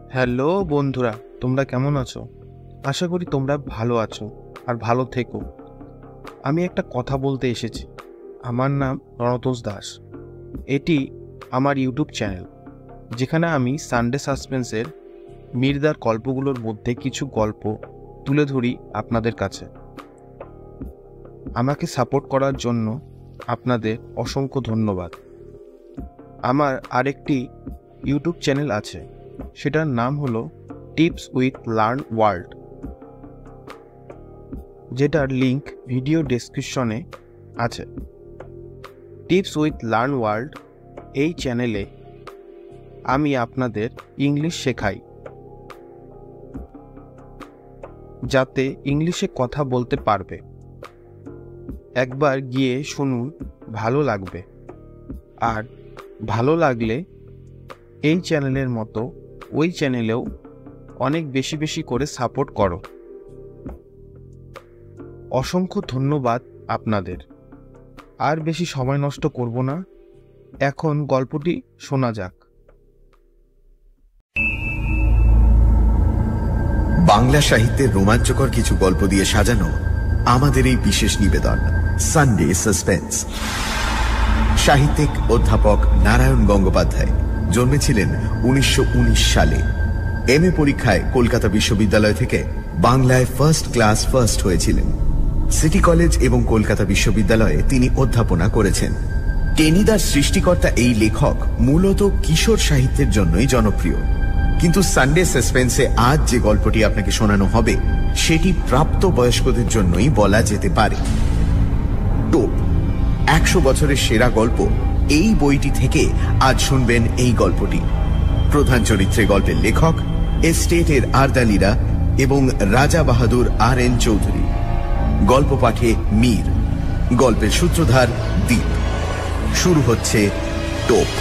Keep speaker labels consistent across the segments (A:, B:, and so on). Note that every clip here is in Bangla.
A: হ্যালো বন্ধুরা, তোমরা কেমন আছো? আশা করি তোমরা ভালো আছো আর ভালো থেকো। আমি একটা কথা বলতে এসেছি। আমার নাম রণতোষ দাস। এটি আমার ইউটিউব চ্যানেল, যেখানে আমি সানডে সাসপেন্সের মির্দার গল্পগুলোর মধ্যে কিছু গল্প তুলে ধরি আপনাদের কাছে। আমাকে সাপোর্ট করার জন্য আপনাদের অসংখ্য ধন্যবাদ। আমার আরেকটি ইউটিউব চ্যানেল আছে, সেটার নাম হলো টিপস উইথ লার্ন ওয়ার্ল্ড, যেটার লিঙ্ক ভিডিও ডেসক্রিপশনে আছে। টিপস উইথ লার্ন ওয়ার্ল্ড এই চ্যানেলে আমি আপনাদের ইংলিশ শেখাই, যাতে ইংলিশে কথা বলতে পারবে। একবার গিয়ে শুনুন, ভালো লাগবে। আর ভালো লাগলে এই চ্যানেলের মতো ওই চ্যানেলেও অনেক বেশি বেশি করে সাপোর্ট করো। অসংখ্য ধন্যবাদ আপনাদের। আর বেশি সময় নষ্ট করব না, এখন গল্পটি শোনা যাক।
B: বাংলা সাহিত্যের রোমাঞ্চকর কিছু গল্প দিয়ে সাজানো আমাদের এই বিশেষ নিবেদন সানডে সাসপেন্স। সাহিত্যিক অধ্যাপক নারায়ণ গঙ্গোপাধ্যায় জন্মেছিলেন 1919 সালে। এমএ পরীক্ষায় কলকাতা বিশ্ববিদ্যালয় থেকে বাংলায় ফার্স্ট ক্লাস ফার্স্ট হয়েছিলেন। সিটি কলেজ এবং কলকাতা বিশ্ববিদ্যালয়ে তিনি অধ্যাপনা করেছেন। টেনিদার সৃষ্টিকর্তা এই লেখক মূলত কিশোর সাহিত্যের জন্যই জনপ্রিয়, কিন্তু সানডে সাসপেন্সে আজ যে গল্পটি আপনাকে শোনানো হবে সেটি প্রাপ্ত বয়স্কদের জন্যই বলা যেতে পারে। টোপ 100 বছরের সেরা গল্প, এই বইটি থেকে আজ শুনবেন এই গল্পটি। প্রধান চরিত্রে গল্পের লেখক এস্টেটের আরদালিরা এবং রাজা বাহাদুর আর.এন. চৌধুরী। গল্প পাঠে মীর, গল্পের সূত্রধার দ্বীপ। শুরু হচ্ছে টোপ।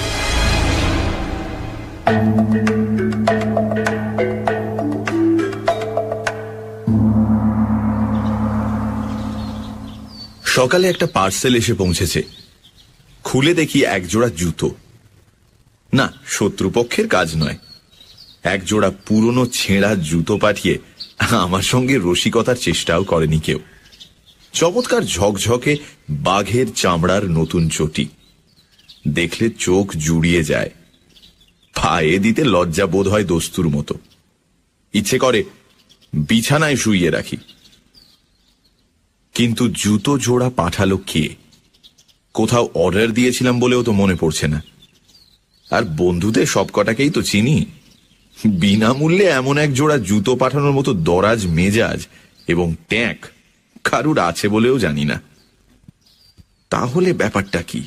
C: সকালে একটা পার্সেল এসে পৌঁছেছে। খুলে দেখি একজোড়া জুতো। না, শত্রুপক্ষের কাজ নয়। একজোড়া পুরনো ছেঁড়া জুতো পাঠিয়ে আমার সঙ্গে রসিকতার চেষ্টাও করেনি কেউ। চমৎকার ঝকঝকে বাঘের চামড়ার নতুন চটি, দেখলে চোখ জুড়িয়ে যায়। পায়ে দিতে লজ্জা বোধ হয় দস্তুর মতো। ইচ্ছে করে বিছানায় শুইয়ে রাখি। কিন্তু জুতো জোড়া পাঠালো কে? কোথাও অর্ডার দিয়েছিলাম বলেও তো মনে পড়ছে না। আর বন্ধুদের সবকটাকেই তো চিনি। বিনামূল্যে এমন এক জোড়া জুতো পাঠানোর মতো দরাজ মেজাজ এবং ট্যাঁক কারুর আছে বলেও জানি না। তাহলে ব্যাপারটা কি?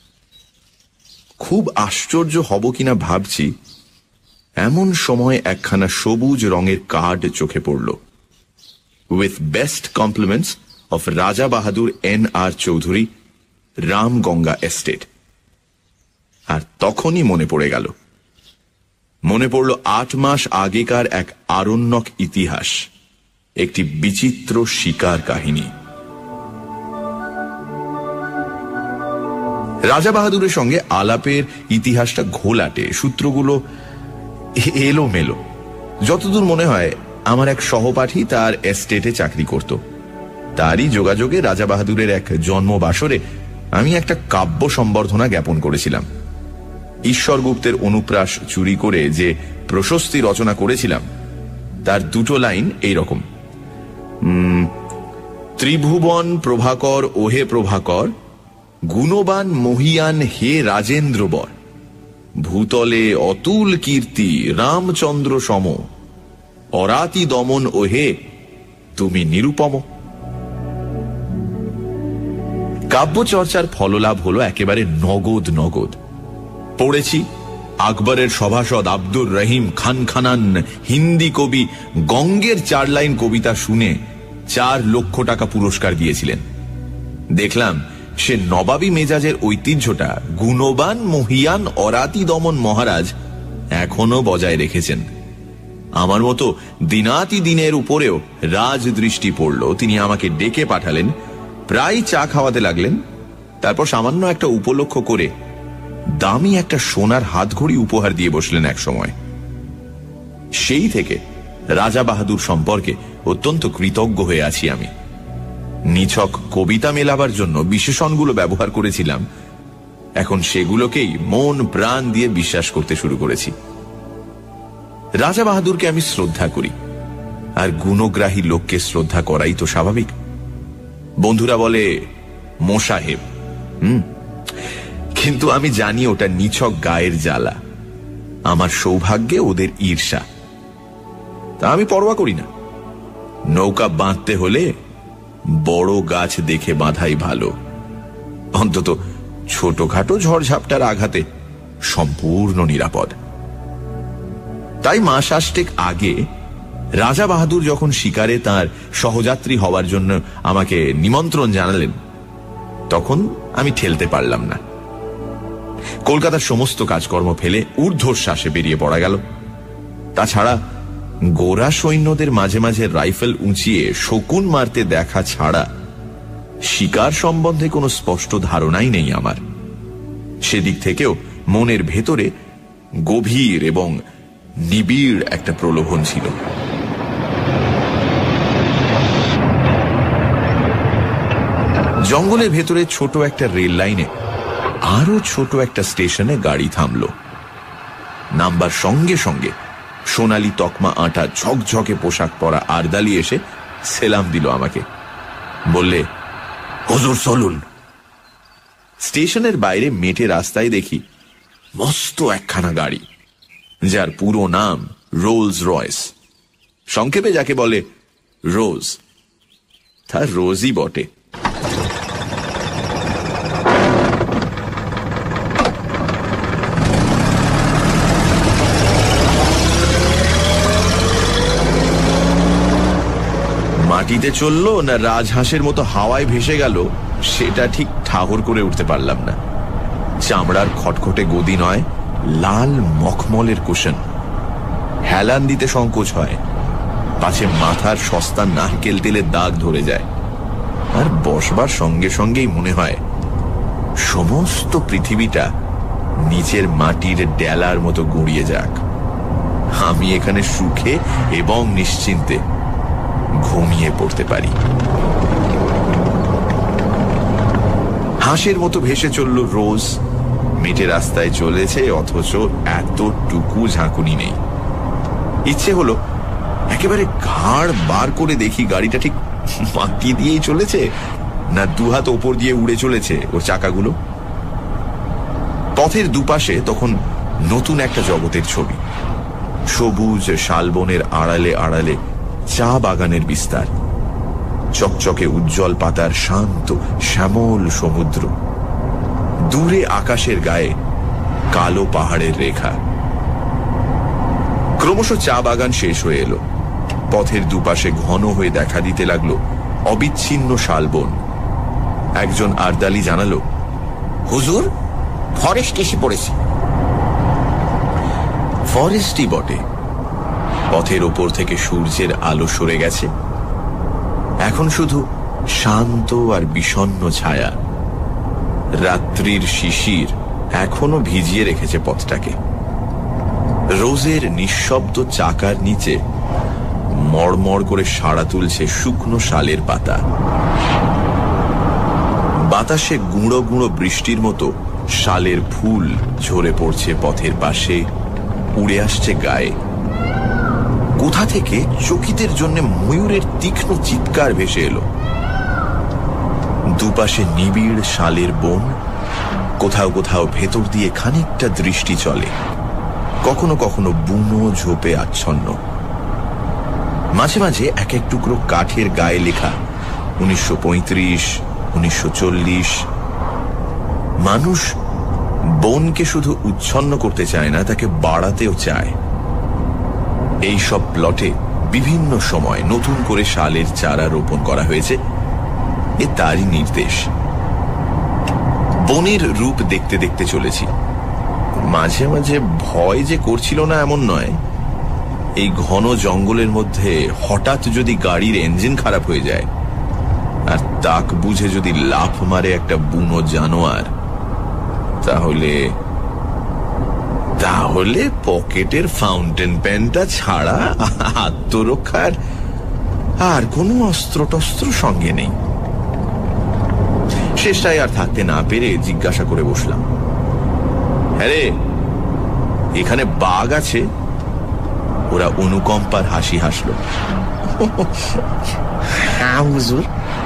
C: খুব আশ্চর্য হব কিনা ভাবছি, এমন সময় একখানা সবুজ রঙের কার্ড চোখে পড়ল। With best compliments of Raja Bahadur N.R. Chowdhury, Ramganga estate. আর তখনই মনে পড়ে গেল। মনে পড়ল 8 মাস আগেকার এক আরণ্যক ইতিহাস, একটি বিচিত্র শিকার কাহিনী। রাজা বাহাদুরের সঙ্গে আলাপের ইতিহাসটা ঘোলাটে, সূত্রগুলো এলোমেলো। যতদূর মনে হয় আমার এক সহপাঠী তার এস্টেটে চাকরি করত। তারই যোগাযোগে রাজা বাহাদুরের এক জন্মবাসরে আমি একটা কাব্য সম্বর্ধনা জ্ঞাপন করেছিলাম। ঈশ্বর গুপ্তের অনুপ্রাস চুরি করে যে প্রশস্তি রচনা করেছিলাম তার 2টো লাইন এইরকম: ত্রিভুবন প্রভাকর ওহে প্রভাকর, গুণবান মহিয়ান হে রাজেন্দ্রবর, ভূতলে অতুল কীর্তি রামচন্দ্র সম, অরাতি দমন ওহে তুমি নিরুপম। কাব্যচর্চার ফললাভ হলো একেবারে নগদ নগদ। পড়েছি আকবরের সভাসদ আব্দুর রহিম খান খানান হিন্দি কবি গঙ্গের 4 লাইন কবিতা শুনে 4 লক্ষ টাকা পুরস্কার দিয়েছিলেন। দেখলাম সে নবাবী মেজাজের ঐতিহ্যটা গুণবান মহিয়ান অরাতি দমন মহারাজ এখনো বজায় রেখেছেন। আমার মতো দিনাতি দিনের উপরেও রাজদৃষ্টি পড়ল। তিনি আমাকে ডেকে পাঠালেন, প্রায় চা খাওয়াতে লাগলেন। তারপর সামান্য একটা উপলক্ষ করে দামি একটা সোনার হাতঘড়ি উপহার দিয়ে বসলেন এক সময়। সেই থেকে রাজা বাহাদুর সম্পর্কে অত্যন্ত কৃতজ্ঞ হয়ে আছি আমি। নিছক কবিতা মেলাবার জন্য বিশেষণগুলো ব্যবহার করেছিলাম, এখন সেগুলোকেই মন প্রাণ দিয়ে বিশ্বাস করতে শুরু করেছি। রাজা বাহাদুরকে আমি শ্রদ্ধা করি, আর গুণগ্রাহী লোককে শ্রদ্ধা করাই তো স্বাভাবিক। বন্ধুরা বলে মোসাহেব, কিন্তু আমি জানি ওটা নিছক গায়ের জ্বালা। আমার সৌভাগ্যে ওদের ঈর্ষা, তা আমি পরোয়া করি না। নৌকা বাঁধতে হলে বড় গাছ দেখে বাঁধাই ভালো, অন্তত ছোটখাটো ঝড়ঝাপটার আঘাতে সম্পূর্ণ নিরাপদ। তাই মাস 8 আগে রাজা বাহাদুর যখন শিকারে তার সহযাত্রী হওয়ার জন্য আমাকে নিমন্ত্রণ জানালেন, তখন আমি ঠেলতে পারলাম না। কলকাতার সমস্ত কাজকর্ম ফেলে ঊর্ধ্বশ্বাসে বেরিয়ে পড়া গেল। তাছাড়া গোরা সৈন্যদের মাঝে মাঝে রাইফেল উঁচিয়ে শকুন মারতে দেখা ছাড়া শিকার সম্বন্ধে কোনো স্পষ্ট ধারণাই নেই আমার। সেদিক থেকেও মনের ভেতরে গভীর এবং নিবিড় একটা প্রলোভন ছিল। জঙ্গলের ভেতরে ছোট একটা রেল লাইনে আরো ছোট একটা স্টেশনে গাড়ি থামল। নামবার সঙ্গে সঙ্গে সোনালী তকমা আঁটা ঝকঝকে পোশাক পরা আরদালি এসে সেলাম দিল আমাকে, বললে, হুজুর চলুন। স্টেশনের বাইরে মেটে রাস্তায় দেখি মস্ত একখানা গাড়ি, যার পুরো নাম রোলস রয়েস, সংক্ষেপে যাকে বলে রোজ। তার রোজই বটে। মাটিতে চললো না রাজহাঁসের মতো হাওয়ায় ভেসে গেল, সেটা ঠিক ঠাহর করে উঠতে পারলাম না। চামড়ার খটখটে গদি নয়, লাল মখমলের কুশন। হেলান দিতে সংকোচ হয়, পাছে মাথার সস্তা নারকেল তেলের দাগ ধরে যায়। আর বসবার সঙ্গে সঙ্গেই মনে হয় সমস্ত পৃথিবীটা নিচের মাটির ডেলার মতো গুঁড়িয়ে যাক, আমি এখানে সুখে এবং নিশ্চিন্তে ঘুমিয়ে পড়তে পারি। হাঁসের মতো ভেসে চলল রোজ। মেটে রাস্তায় চলেছে, অথচ এতটুকু ঝাঁকুনি নেই। ইচ্ছে হলো একেবারে ঘাড় বার করে দেখি গাড়িটা ঠিক মাটি দিয়েই চলেছে না দুহাত ওপর দিয়ে উড়ে চলেছে ওর চাকাগুলো। পথের দুপাশে তখন নতুন একটা জগতের ছবি। সবুজ শালবনের আড়ালে আড়ালে চা বাগানের বিস্তার, চকচকে উজ্জ্বল পাতার শান্ত শ্যামল সমুদ্র, দূরে আকাশের গায়ে কালো পাহাড়ের রেখা। ক্রমশ চা বাগান শেষ হয়ে এলো। পথের দুপাশে ঘন হয়ে দেখা দিতে লাগলো অবিচ্ছিন্ন শালবন। একজন আরদালি জানালো, হুজুর, ফরেস্ট এসে পড়েছে। ফরেস্টই বটে। পথের ওপর থেকে সূর্যের আলো সরে গেছে, এখন শুধু শান্ত আর বিষণ্ণ ছায়া। রাত্রির শিশির এখনো ভিজিয়ে রেখেছে পথটাকে। রোজের নিঃশব্দ চাকার নিচে মড়মড় করে সাড়া তুলছে শুকনো শালের পাতা। বাতাসে গুঁড়ো গুঁড়ো বৃষ্টির মতো শালের ফুল ঝরে পড়ছে পথের পাশে, উড়ে আসছে গায়ে। কোথা থেকে চকিতের জন্য ময়ূরের তীক্ষ্ণ চিৎকার ভেসে এলো। দুপাশে নিবিড় শালের বন, কোথাও কোথাও ভেতর দিয়ে খানিকটা দৃষ্টি চলে, কখনো কখনো বুনো ঝোপে আচ্ছন্ন। মাঝে মাঝে এক এক টুকরো কাঠের গায়ে লেখা 1935, 1940। মানুষ বনকে শুধু উচ্ছন্ন করতে চায় না, তাকে বাড়াতেও চায়। এই সব প্লটে বিভিন্ন সময় নতুন করে শালের চারা রোপণ করা হয়েছে, এ তারই নির্দেশ। বনের রূপ দেখতে দেখতে চলেছি। মাঝে মাঝে ভয় যে করছিল না এমন নয়। এই ঘন জঙ্গলের মধ্যে হঠাৎ যদি গাড়ির ইঞ্জিন খারাপ হয়ে যায় আর তাক বুঝে যদি লাফ মারে একটা বুনো জানোয়ার, তাহলে তাহলে পকেটের ফাউন্টেন পেনটা ছাড়া আত্মরক্ষার আর কোনো অস্ত্র টস্ত্র সঙ্গে নেই। শেষটায় আর থাকতে না পেরে জিজ্ঞাসা করে বসলাম, হ্যাঁ রে, এখানে বাঘ আছে? ওরা অনুকম্পার হাসি হাসল।
D: হ্যাঁ হুজুর।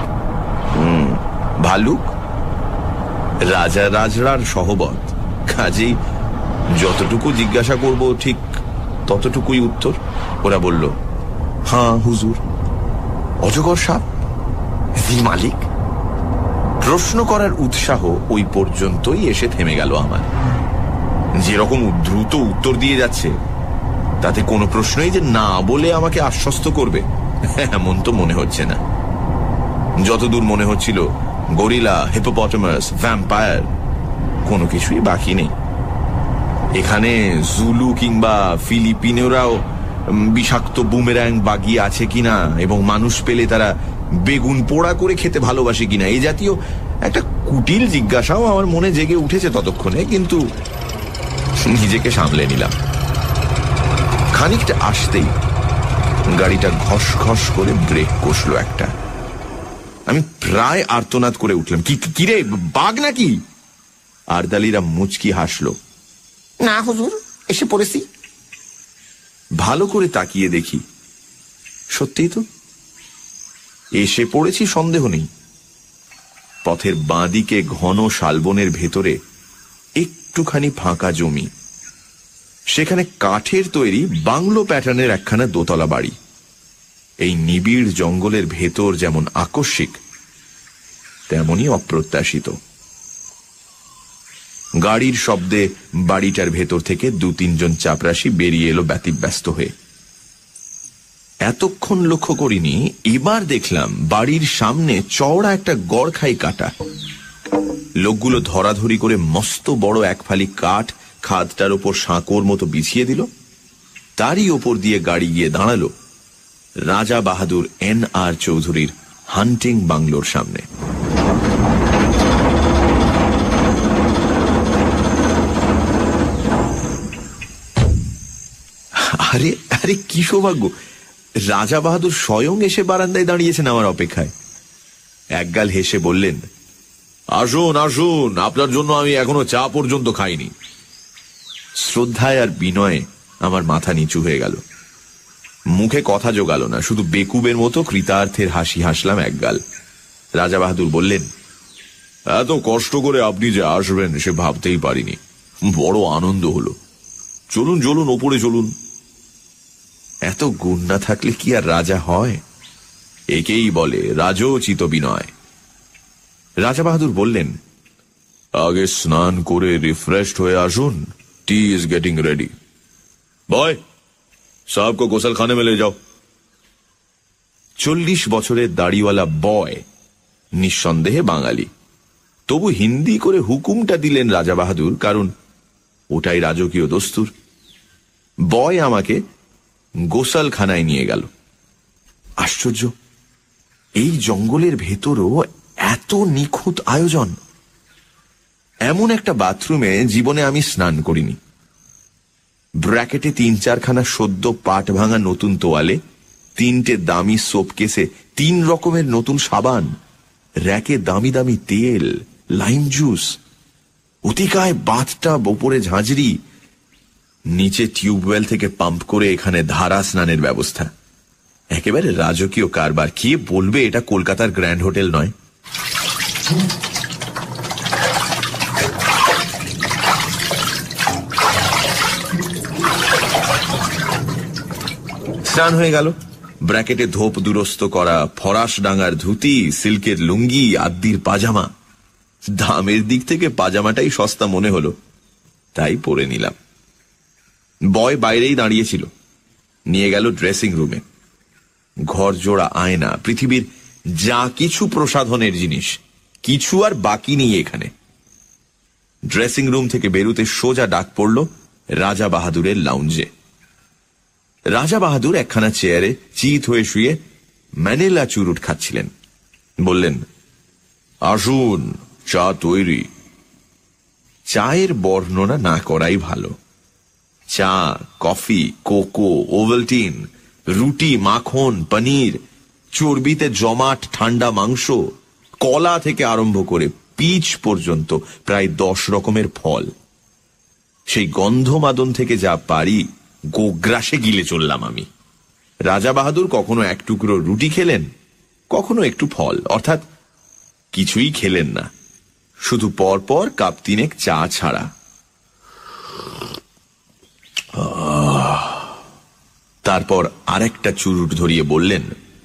C: ভালুক? রাজা রাজড়ার সহবত, কাজেই যতটুকু জিজ্ঞাসা করব ঠিক ততটুকুই উত্তর। ওরা বলল, হ্যাঁ হুজুর। অজগর সাপ? জি মালিক। প্রশ্ন করার উৎসাহ ওই পর্যন্তই এসে থেমে গেল আমার। যেরকম দ্রুত উত্তর দিয়ে যাচ্ছে, তাতে কোনো প্রশ্নই যে না বলে আমাকে আশ্বস্ত করবে এমন তো মনে হচ্ছে না। যতদূর মনে হচ্ছিল, গরিলা, হিপোপটেমাস, ভ্যাম্পায়ার কোনো কিছুই বাকি নেই। এখানে জুলু কিংবা ফিলিপিনোরাও বিষাক্ত বুমেরাং বাগিয়ে আছে কিনা, এবং মানুষ পেলে তারা বেগুন পোড়া করে খেতে ভালোবাসে কিনা, এই জাতীয় একটা কুটিল জিজ্ঞাসাও আমার মনে জেগে উঠেছে ততক্ষণে, কিন্তু নিজেকে সামলে নিলাম। খানিকটা আসতেই গাড়িটা ঘস ঘস করে ব্রেক কষলো একটা। আমি প্রায় আর্তনাদ করে উঠলাম, কিরে বাঘ নাকি? আরদালিরা মুচকি হাসলো।
D: না হুজুর, এসে পড়েছি।
C: ভালো করে তাকিয়ে দেখি, সত্যিই তো এসে পড়েছি, সন্দেহ নেই। পথের বাঁদিকে ঘন শালবনের ভেতরে একটুখানি ফাঁকা জমি, সেখানে কাঠের তৈরি বাংলো প্যাটার্নের একখানা দোতলা বাড়ি। এই নিবিড় জঙ্গলের ভেতর যেমন আকস্মিক, তেমনি অপ্রত্যাশিত। গাড়ির শব্দে বাড়িটার ভেতর থেকে 2-3 জন চাপরাশি বেরিয়ে এলো ব্যতিব্যস্ত হয়ে। এতক্ষণ লক্ষ্য করিনি, এবার দেখলাম বাড়ির সামনে চওড়া একটা গড়খাই কাটা। লোকগুলো ধরাধরি করে মস্ত বড় এক ফালি কাঠ খাদটার ওপর সাঁকোর মতো বিছিয়ে দিল। তারই ওপর দিয়ে গাড়ি গিয়ে দাঁড়ালো রাজা বাহাদুর N.R. চৌধুরীর হান্টিং বাংলোর সামনে। আরে আরে কি সৌভাগ্য! রাজা বাহাদুর স্বয়ং এসে বারান্দায় দাঁড়িয়েছেন আমার অপেক্ষায়। একগাল হেসে বললেন, আসুন আসুন, আপনার জন্য আমি এখনো চা পর্যন্ত খাইনি। শ্রদ্ধায় আর বিনয়ে আমার মাথা নিচু হয়ে গেল। মুখে কথা জোগালো না, শুধু বেকুবের মতো কৃতার্থের হাসি হাসলাম একগাল। রাজা বাহাদুর বললেন, এত কষ্ট করে আপনি যে আসবেন সে ভাবতেই পারিনি, বড় আনন্দ হলো। চলুন চলুন, ওপরে চলুন। এত গুণ না থাকলে কি আর রাজা হয়? একেই বলে রাজোচিত বিনয়। রাজা বাহাদুর বললেন, আগে স্নান করে রিফ্রেশড হয়ে আসুন, tea is getting ready. Boy, সাহেব কো গোসলখানে में ले जाओ। 40 বছরের দাড়িওয়ালা বয়, নিঃসন্দেহে বাঙালি, তবু হিন্দি করে হুকুমটা দিলেন রাজা বাহাদুর, কারণ ওটাই রাজকীয় দস্তুর। বয় আমাকে গোসলখানায় নিয়ে গেল। আশ্চর্য, এই জঙ্গলের ভেতরও এত নিখুঁত আয়োজন। এমন একটা বাথরুমে জীবনে আমি স্নান করিনি। ব্র্যাকেটে 3-4 খানা সদ্য পাট ভাঙা নতুন তোয়ালে, 3টে দামি সোপ কেসে 3 রকমের নতুন সাবান, র্যাকে দামি দামি তেল, লাইম জুস, অতিকায় বাথটাব, ওপরে ঝাঁঝরি, নিচে টিউবওয়েল থেকে পাম্প করে এখানে ধারা স্নানের ব্যবস্থা। একেবারে রাজকীয় কারবার। কে বলবে এটা কলকাতার গ্র্যান্ড হোটেল নয়? স্নান হয়ে গেল। ব্র্যাকেটে ধোপ দুরস্ত করা ফরাস ডাঙ্গার ধুতি, সিল্কের লুঙ্গি, আদ্দির পাজামা। দামের দিক থেকে পাজামাটাই সস্তা মনে হলো, তাই পরে নিলাম। বয় বাইরেই দাঁড়িয়েছিল, নিয়ে গেল ড্রেসিং রুমে। ঘর জোড়া আয়না, পৃথিবীর যা কিছু প্রসাধনের জিনিস, কিছু আর বাকি নেই এখানে। ড্রেসিং রুম থেকে বেরুতে সোজা ডাক পড়ল রাজা বাহাদুরের লাউঞ্জে। রাজা বাহাদুর একখানা চেয়ারে চিত হয়ে শুয়ে ম্যানিলা চুরুট খাচ্ছিলেন। বললেন, আসুন, চা তৈরি। চায়ের বর্ণনা না করাই ভালো। চা, কফি, কোকো, ওভালটিন, রুটি, মাখন, পনির, চর্বিতে জমাট ঠান্ডা মাংস, কলা থেকে আরম্ভ করে পিচ পর্যন্ত প্রায় 10 রকমের ফল। সেই গন্ধমাদন থেকে যা পারি গোগ্রাসে গিলে চললাম আমি। রাজা বাহাদুর কখনো এক টুকরো রুটি খেলেন, কখনো একটু ফল, অর্থাৎ কিছুই খেলেন না, শুধু পরপর কাপ 3 চা ছাড়া। তারপর আরেকটা চুরুট ধরিয়ে বললেন,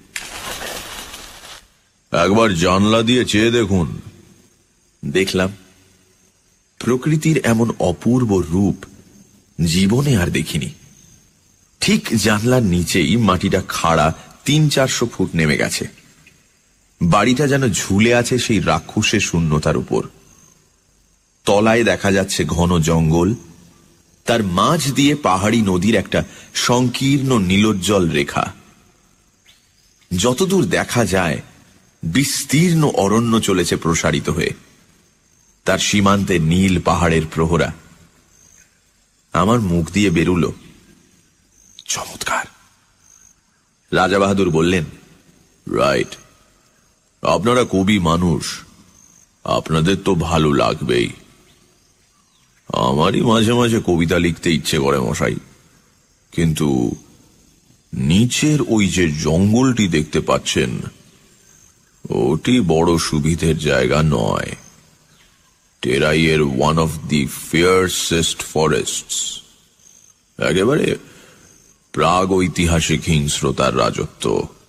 C: একবার জানলা দিয়ে চেয়ে দেখুন। দেখলাম। প্রকৃতির এমন অপূর্ব রূপ জীবনে আর দেখিনি। ঠিক জানলার নিচেই মাটিটা খাড়া 300-400 ফুট নেমে গেছে। বাড়িটা যেন ঝুলে আছে সেই রাক্ষসের শূন্যতার উপর। তলায় দেখা যাচ্ছে ঘন জঙ্গল, তার মাঝ দিয়ে পাহাড়ি নদীর একটা সংকীর্ণ নীলোজ্জ্বল রেখা। যতদূর দেখা যায় বিস্তীর্ণ অরণ্য চলেছে প্রসারিত হয়ে, তার সীমান্তে নীল পাহাড়ের প্রহরা। আমার মুখ দিয়ে বেরুল, চমৎকার। রাজা বাহাদুর বললেন, রাইট, আপনারা কবি মানুষ, আপনাদের তো ভালো লাগবেই। আমারই মাঝে মাঝে কবিতা লিখতে ইচ্ছে করে মশাই, কিন্তু নিচের ওই যে জঙ্গলটি দেখতে পাচ্ছেন, ওটি বড় সুবিধের জায়গা নয়। টেরাইয়ের one of the fiercest forests, একেবারে প্রাগ ঐতিহাসিক হিংস্রতার রাজত্ব।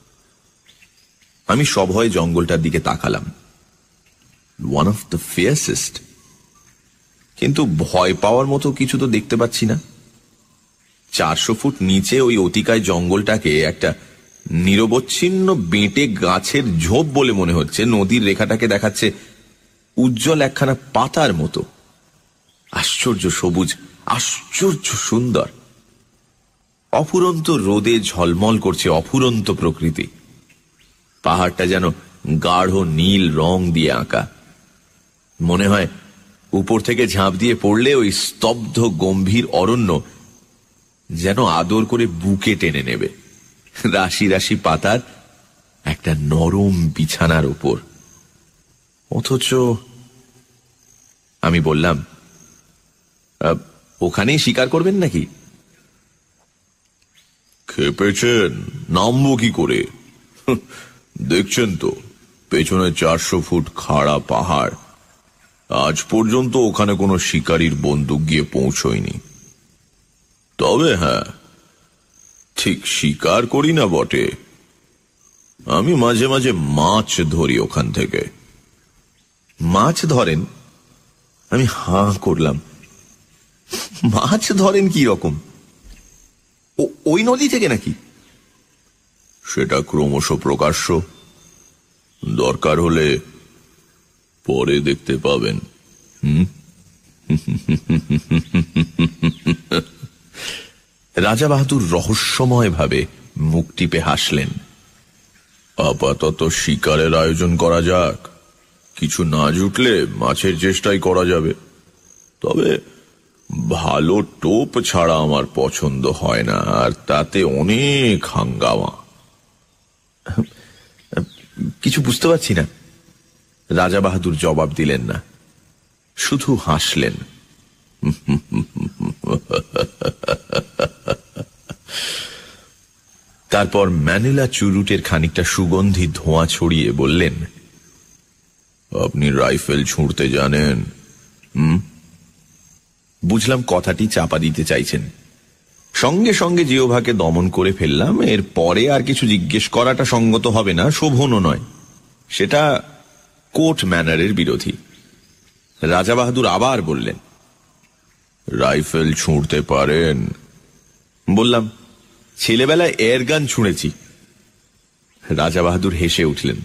C: আমি সভয়ে জঙ্গলটার দিকে তাকালাম। ওয়ান অফ দ্য ফিয়ার্সেস্ট, কিন্তু ভয় পাওয়ার মতো কিছু তো দেখতে পাচ্ছি না। 400 ফুট নিচে ওই অতিকায় জঙ্গলটাকে একটা নিরবচ্ছিন্ন বেঁটে গাছের ঝোপ বলে মনে হচ্ছে। নদীর রেখাটাকে দেখাচ্ছে উজ্জ্বল একখানা পাতার মতো। আশ্চর্য সবুজ, আশ্চর্য সুন্দর। অফুরন্ত রোদে ঝলমল করছে অফুরন্ত প্রকৃতি। পাহাড়টা যেন গাঢ় নীল রং দিয়ে আঁকা। মনে হয় উপর থেকে ঝাঁপ দিয়ে পড়লে ওই স্তব্ধ গম্ভীর অরণ্য যেন আদর করে বুকে টেনে নেবে, রাশি রাশি পাতার একটা নরম বিছানার উপর। অথচ আমি বললাম, ওখানেই শিকার করবেন নাকি? খেপেছেন, নামবো কি করে? দেখছেন তো পেছনে 400 ফুট খাড়া পাহাড়। আজ পর্যন্ত ওখানে কোনো শিকারীর বন্দুক গিয়ে পৌঁছয়নি। তবে হ্যাঁ, ঠিক শিকার করি না বটে, আমি মাঝে মাঝে মাছ ধরি ওখান থেকে। মাছ ধরেন? আমি হাঁ করলাম। মাছ ধরেন কি রকম? ওই নদী থেকে নাকি? সেটা ক্রমশ প্রকাশ্য, দরকার হলে পরে দেখতে পাবেন। রাজা বাহাদুর রহস্যময় ভাবে মুখ টিপে হাসলেন। আপাতত শিকারের আয়োজন করা যাক, কিছু না জুটলে মাছের চেষ্টাই করা যাবে। তবে ভালো টোপ ছাড়া আমার পছন্দ হয় না, আর তাতে অনেক হাঙ্গামা। কিছু বুঝতে পারছি না। রাজা বাহাদুর জবাব দিলেন না, শুধু হাসলেন। তারপর ম্যানিলা চুরুটের খানিকটা সুগন্ধি ধোঁয়া ছড়িয়ে বললেন, আপনি রাইফেল ছুঁড়তে জানেন? বুঝলাম কথাটি চাপা দিতে চাইছেন। সঙ্গে সঙ্গে জিওভাকে দমন করে ফেললাম। এর পরে আর কিছু জিজ্ঞেস করাটা সঙ্গত হবে না, শোভনও নয়। সেটা কোর্ট ম্যানারের বিরোধী। রাজা বাহাদুর আবার বললেন, রাইফেল ছুঁড়তে পারেন? বললাম, ছেলেবেলায় এয়ারগান ছুঁড়েছি। রাজা বাহাদুর হেসে উঠলেন,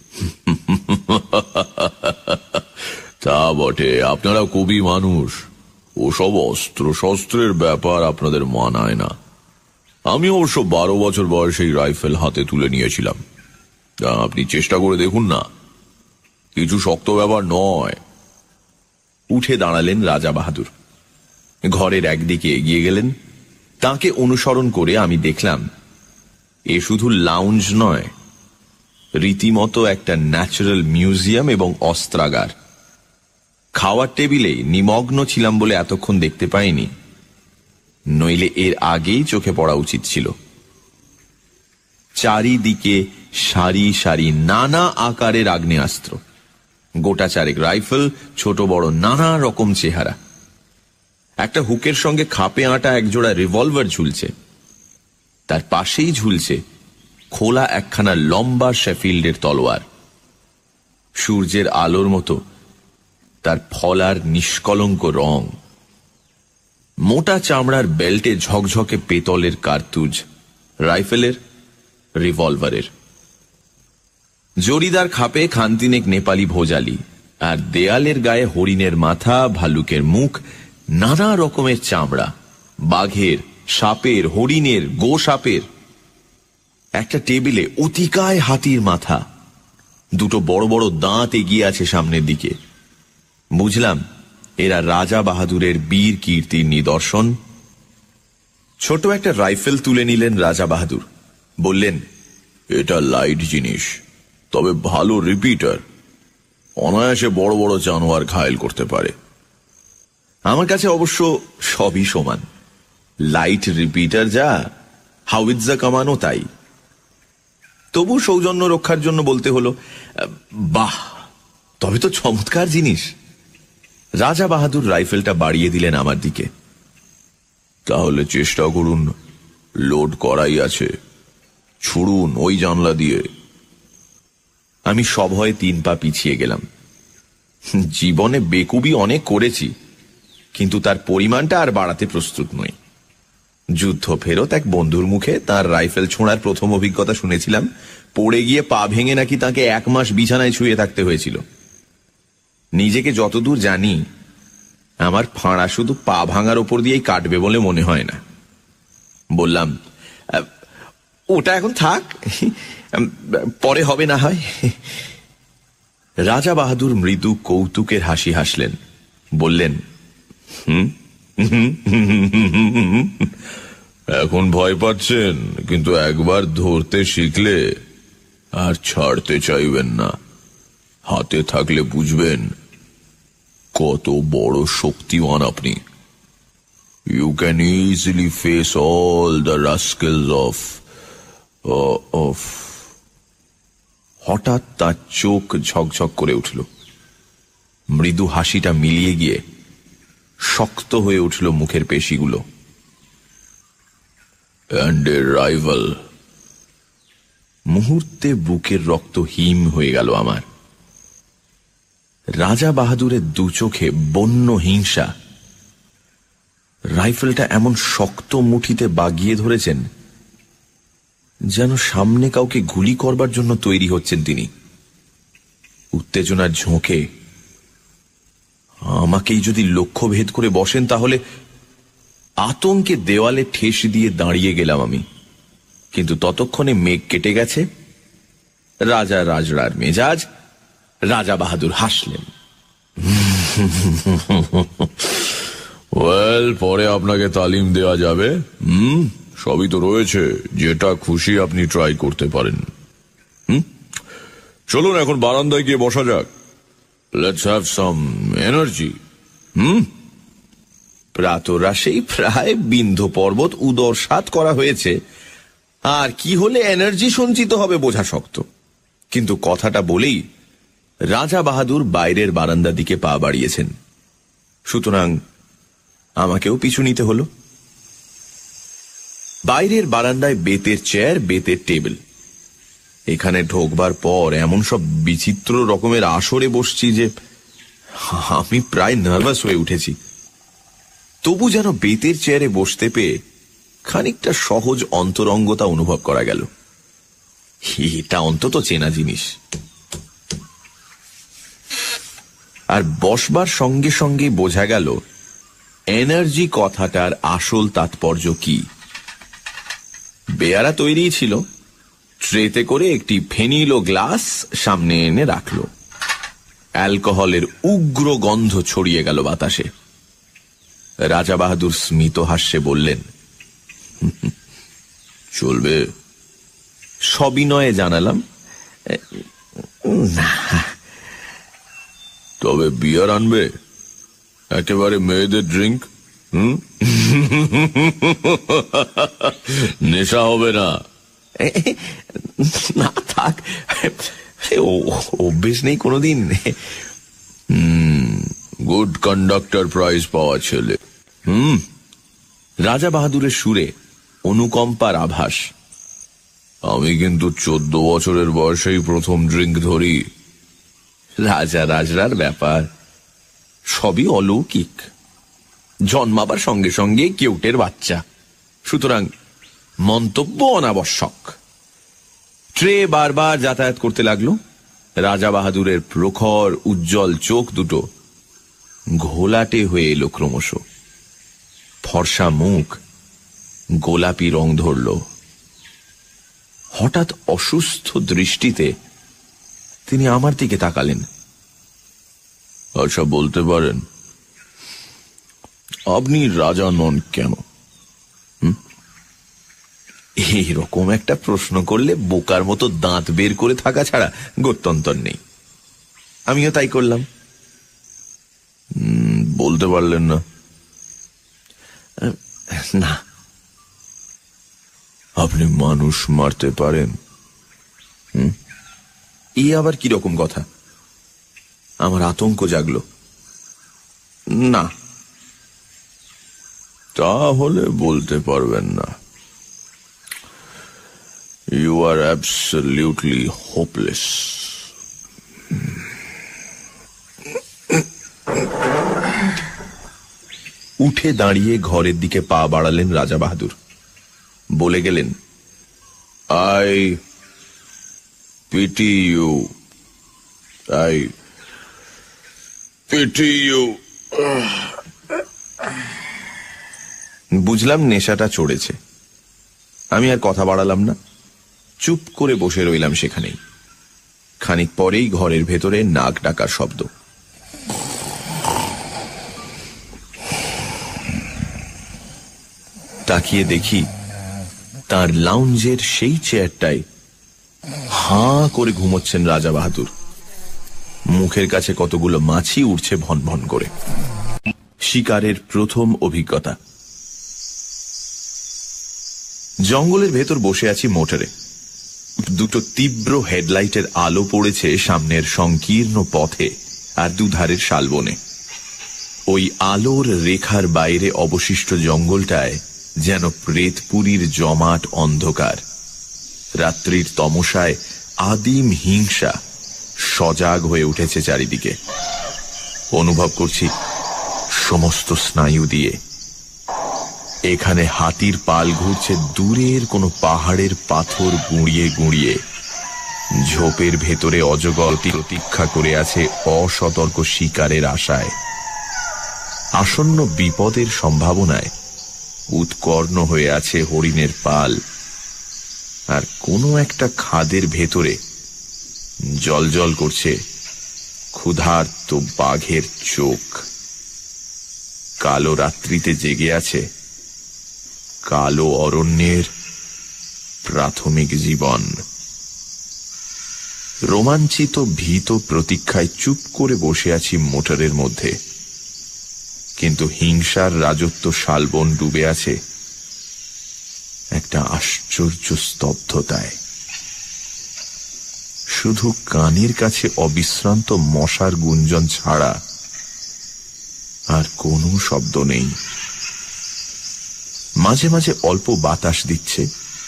C: তা বটে, আপনারা কবি মানুষ, ওসব অস্ত্র শস্ত্রের ব্যাপার আপনাদের মানায় না। আমি অবশ্য 12 বছর বয়সে রাইফেল হাতে তুলে নিয়েছিলাম। আপনি চেষ্টা করে দেখুন না, কিছু শক্ত ব্যাপার নয়। উঠে দাঁড়ালেন রাজা বাহাদুর। ঘরের একদিকে এগিয়ে গেলেন। তাকে অনুসরণ করে আমি দেখলাম এ শুধু লাউঞ্জ নয়, রীতিমতো একটা ন্যাচারাল মিউজিয়াম এবং অস্ত্রাগার। খাওয়ার টেবিলে নিমগ্ন ছিলাম বলে এতক্ষণ দেখতে পাইনি, নইলে এর আগেই চোখে পড়া উচিত ছিল। চারিদিকে সারি সারি নানা আকারের আগ্নেয়াস্ত্র, গোটা চারেক রাইফেল, ছোট বড় নানা রকম চেহারা। একটা হুকের সঙ্গে খাপে আঁটা একজোড়া রিভলভার ঝুলছে, তার পাশেই ঝুলছে খোলা একখানা লম্বা শেফিল্ডের তলোয়ার। সূর্যের আলোর মতো তার ফলার নিষ্কলঙ্ক রং। মোটা চামড়ার বেল্টে ঝকঝকে পেতলের কার্তুজ, রাইফেলের, রিভলভারের। জরিদার খাপে খানতিনেক নেপালি ভোজালি, আর দেয়ালের গায়ে হরিণের মাথা, ভালুকের মুখ, নানা রকমের চামড়া, বাঘের, সাপের, হরিণের, গো সাপের। একটা টেবিলে অতিকায় হাতির মাথা, দুটো বড় বড় দাঁত এগিয়ে আছে সামনের দিকে। বুঝলাম এরা রাজা বাহাদুরের বীর কীর্তির নিদর্শন। ছোট একটা রাইফেল তুলে নিলেন রাজা বাহাদুর, বললেন, এটা লাইট জিনিস, তবে ভালো রিপিটার, অনায়াসে বড় বড় জানোয়ার ঘায়েল করতে পারে। আমার কাছে অবশ্য সবই সমান, লাইট রিপিটার যা, হাউইৎজা কামানো তাই। তবু সৌজন্য রক্ষার জন্য বলতে হলো, বাহ, তবে তো চমৎকার জিনিস। রাজা বাহাদুর রাইফেলটা বাড়িয়ে দিলেন আমার দিকে। তাহলে চেষ্টা করুন, লোড করাই আছে, ছুড়ুন ওই জানলা দিয়ে। আমি সভয়ে 3 পা পিছিয়ে গেলাম। জীবনে বেকুবি অনেক করেছি, কিন্তু তার পরিমাণটা আর বাড়াতে প্রস্তুত নই। যুদ্ধ ফেরত এক বন্ধুর মুখে তার রাইফেল ছোঁড়ার প্রথম অভিজ্ঞতা শুনেছিলাম। পড়ে গিয়ে পা ভেঙে নাকি তাকে 1 মাস বিছানায় শুয়ে থাকতে হয়েছিল। নিজেকে যতদূর জানি, আমার ফাঁড়া শুধু পা ভাঙার ওপর দিয়েই কাটবে বলে মনে হয় না। বললাম, ওটা এখন থাক, পরে হবে না হয়। রাজা বাহাদুর মৃদু কৌতুকের হাসি হাসলেন, বললেন, এখন ভয় পাচ্ছেন, কিন্তু একবার ধরতে শিখলে আর ছাড়তে চাইবেন না। হাতে থাকলে বুঝবেন কত বড় শক্তিমান আপনি। You can easily face all the rascals of. হঠাৎ তার চোখ ঝকঝক করে উঠল, মৃদু হাসিটা মিলিয়ে গিয়ে শক্ত হয়ে উঠল মুখের পেশিগুলো। And a rival. মুহূর্তে বুকের রক্ত হিম হয়ে গেল আমার। রাজা বাহাদুরের 2 চোখে বন্য হিংসা। রাইফেলটা এমন শক্ত মুঠিতে বাগিয়ে ধরেছেন যেন সামনে কাউকে গুলি করবার জন্য তৈরি হচ্ছেন তিনি। উত্তেজনার ঝোঁকে আমাকেই যদি লক্ষ্য ভেদ করে বসেন, তাহলে আতঙ্কে দেওয়ালে ঠেস দিয়ে দাঁড়িয়ে গেলাম আমি। কিন্তু ততক্ষণে মেঘ কেটে গেছে। রাজা রাজড়ার মেজাজ। রাজা বাহাদুর হাসলেন, ওয়েল, পরে আপনাকে তালিম দেওয়া যাবে। সবই তো রয়েছে, যেটা খুশি আপনি ট্রাই করতে পারেন। চলুন এখন বারান্দায় গিয়ে বসা যাক। Let's have some energy. প্রাতরাশেই প্রায় বিন্ধ্য পর্বত উদরসাৎ করা হয়েছে, আর কি হলে এনার্জি সঞ্চিত হবে বোঝা শক্ত। কিন্তু কথাটা বলেই রাজা বাহাদুর বাইরের বারান্দার দিকে পা বাড়িয়েছেন, সুতরাং আমাকেও পিছু নিতে হলো। বাইরের বারান্দায় বেতের চেয়ার, বেতের টেবিল। এখানে ঢোকবার পর এমন সব বিচিত্র রকমের আসরে বসছি যে আমি প্রায় নার্ভাস হয়ে উঠেছি। তবু যেন বেতের চেয়ারে বসতে পেয়ে খানিকটা সহজ অন্তরঙ্গতা অনুভব করা গেল। এটা অন্তত চেনা জিনিস। আর বসবার সঙ্গে সঙ্গে বোঝা গেল এনার্জি কথাটার আসল তাৎপর্য কি। বেয়ারা তৈরি ছিল, ট্রেতে করে একটি ফেনিল ও গ্লাস সামনে এনে রাখল। অ্যালকোহলের উগ্র গন্ধ ছড়িয়ে গেল বাতাসে। রাজা বাহাদুর স্মিত হাস্যে বললেন, চলবে। সবিনয়ে জানালাম,
D: না।
C: তবে বিয়ার আনবে? একেবারে মেয়েদের ড্রিঙ্ক। নেশা হবে না?
D: না থাক, অভ্যেস নেই কোনোদিন।
C: গুড কন্ডাক্টর প্রাইজ পাওয়া ছেলে। রাজা বাহাদুরের সুরে অনুকম্পার আভাস। আমি কিন্তু 14 বছরের বয়সেই প্রথম ড্রিঙ্ক ধরি।
D: রাজা রাজরার ব্যাপার, সবই অলৌকিক। জন্মাবার সঙ্গে সঙ্গে কেউটের বাচ্চা, সুতরাং মন্তব্য অনাবশ্যক।
C: ট্রে বারবার যাতায়াত করতে লাগলো। রাজা বাহাদুরের প্রখর উজ্জ্বল চোখ দুটো ঘোলাটে হয়ে এলো ক্রমশ। ফর্সা মুখ গোলাপি রং ধরল। হঠাৎ অসুস্থ দৃষ্টিতে তিনি আমার দিকে তাকালেন। আচ্ছা, বলতে পারেন আপনি রাজা নন কেন?
D: এইরকম একটা প্রশ্ন করলে বোকার মতো দাঁত বের করে থাকা ছাড়া গত্যন্তর নেই। আমিও তাই করলাম।
C: বলতে পারলেন না?
D: না।
C: আপনি মানুষ মারতে পারেন?
D: এ আবার কিরকম কথা? আমার আতঙ্ক জাগলো। না।
C: তাহলে বলতে পারবেন না। You are absolutely hopeless.
D: উঠে দাঁড়িয়ে ঘরের দিকে পা বাড়ালেন রাজা বাহাদুর। বলে গেলেন,
C: I pity you. I pity you.
D: বুঝলাম নেশাটা চড়েছে। আমি আর কথা বাড়ালাম না, চুপ করে বসে রইলাম সেখানেই। খানিক পরেই ঘরের ভেতরে নাক ডাকার শব্দ। তাকিয়ে দেখি তার লাউঞ্জের সেই চেয়ারটায় হাঁ করে ঘুমোচ্ছেন রাজা বাহাদুর। মুখের কাছে কতগুলো মাছি উঠছে ভন ভন করে। শিকারের প্রথম অভিজ্ঞতা। জঙ্গলের ভেতর বসে আছি মোটরে। দুটো তীব্র হেডলাইটের আলো পড়েছে সামনের সংকীর্ণ পথে আর দুধারের শালবনে। ওই আলোর রেখার বাইরে অবশিষ্ট জঙ্গলটায় যেন প্রেতপুরীর জমাট অন্ধকার। রাত্রির তমসায় আদিম হিংসা সজাগ হয়ে উঠেছে চারিদিকে। অনুভব করছি সমস্ত স্নায়ু দিয়ে এখানে হাতির পাল ঘুরছে দূরের কোনো পাহাড়ের পাথর গুঁড়িয়ে গুঁড়িয়ে। ঝোপের ভেতরে অজগর প্রতীক্ষা করে আছে অসতর্ক শিকারের আশায়। আসন্ন বিপদের সম্ভাবনায় উৎকর্ণ হয়ে আছে হরিণের পাল। আর কোনো একটা খাদের ভেতরে জলজল করছে ক্ষুধার্ত বাঘের চোখ। কালো রাত্রিতে জেগে আছে কালো অরণ্যের প্রাথমিক জীবন। রোমাঞ্চিত ভীত প্রতীক্ষায় চুপ করে বসে আছি মোটরের মধ্যে, কিন্তু হিংসার রাজত্ব শালবন ডুবে আছে একটা আশ্চর্য স্তব্ধতায়। শুধু কানের কাছে অবিশ্রান্ত মশার গুঞ্জন ছাড়া আর কোনো শব্দ নেই। মাঝে মাঝে অল্প বাতাস দিচ্ছে।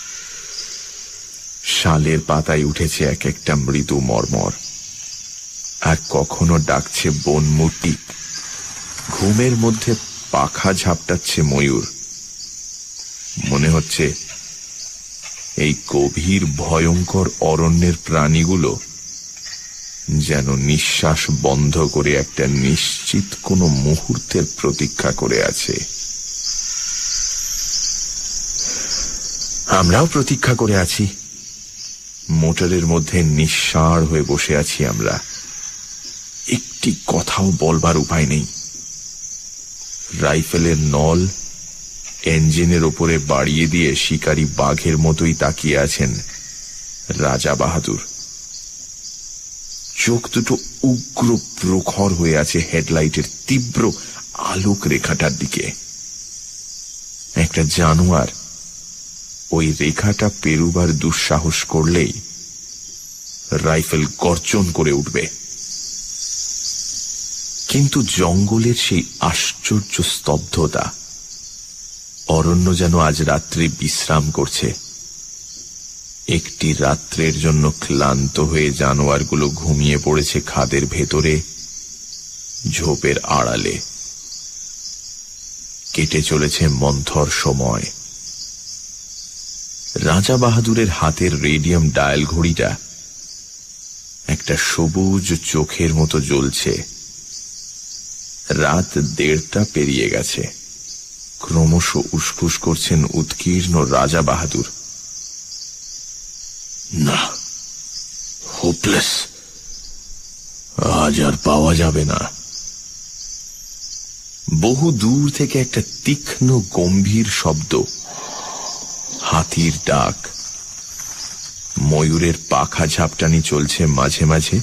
D: শালের পাতায় উঠেছে এক একটা মৃদু মর্মর, আর কখনো ডাকছে বনমূর্তি। ঘুমের মধ্যে পাখা ঝাপটাচ্ছে ময়ূর। মনে হচ্ছে এই গভীর ভয়ঙ্কর অরণ্যের প্রাণীগুলো যেন নিঃশ্বাস বন্ধ করে একটা নিশ্চিত কোনো মুহূর্তের প্রতীক্ষা করে আছে। আমরাও প্রতীক্ষা করে আছি। মোটরের মধ্যে নিঃসাড় হয়ে বসে আছি আমরা। একটি কথাও বলবার উপায় নেই। রাইফেলের নল ইঞ্জিনের ওপরে বাড়িয়ে দিয়ে শিকারী বাঘের মতোই তাকিয়ে আছেন রাজা বাহাদুর। চোখ দুটো উগ্র প্রখর হয়ে আছে হেডলাইটের তীব্র আলোক রেখাটার দিকে। একটা জানোয়ার ওই রেখাটা পেরুবার দুঃসাহস করলেই রাইফেল গর্জন করে উঠবে। কিন্তু জঙ্গলের সেই আশ্চর্য স্তব্ধতা, অরণ্য যেন আজ রাত্রে বিশ্রাম করছে। একটি রাত্রের জন্য ক্লান্ত হয়ে জানোয়ারগুলো ঘুমিয়ে পড়েছে খাদের ভেতরে, ঝোপের আড়ালে। কেটে চলেছে মন্থর সময়। রাজা বাহাদুরের হাতের রেডিয়াম ডায়াল ঘড়িটা একটা সবুজ চোখের মতো জ্বলছে। রাত 1:30 পেরিয়ে গেছে। ক্রমশ উসখুস করছেন উৎকীর্ণ রাজা বাহাদুর। না, হোপলেস, আজ আর পাওয়া যাবে না। বহু দূর থেকে একটা তীক্ষ্ণ গম্ভীর শব্দ, হাতির ডাক, ময়ূরের পাখা ঝাপটানি চলছে মাঝে মাঝে।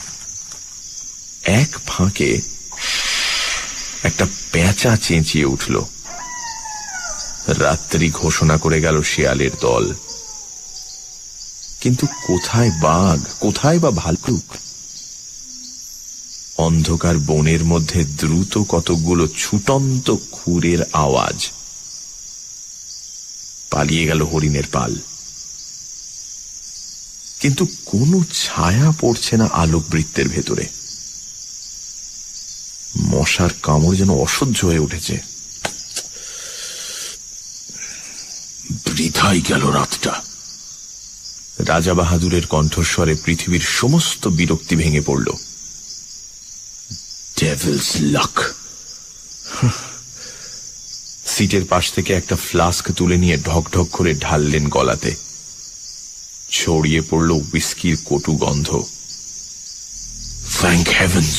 D: এক ফাঁকে একটা পেঁচা চেঁচিয়ে উঠল। রাত্রি ঘোষণা করে গেল শেয়ালের দল। কিন্তু কোথায় বাঘ, কোথায় বা ভাল্লুক? অন্ধকার বনের মধ্যে দ্রুত কতকগুলো ছুটন্ত খুরের আওয়াজ। পালিয়ে গেল হরিণের পাল। কিন্তু কোনো ছায়া পড়ছে না আলোকবৃত্তের ভেতরে। মশার কামড় যেন অসহ্য হয়ে উঠেছে। বৃথাই গেল রাতটা। রাজা বাহাদুরের কণ্ঠস্বরে পৃথিবীর সমস্ত বিরক্তি ভেঙে পড়ল। Devil's luck. সিটের পাশ থেকে একটা ফ্লাস্ক তুলে নিয়ে ঢক ঢক করে ঢাললেন গলাতে। ছড়িয়ে পড়ল হুইস্কির কটু গন্ধ। Thank heavens!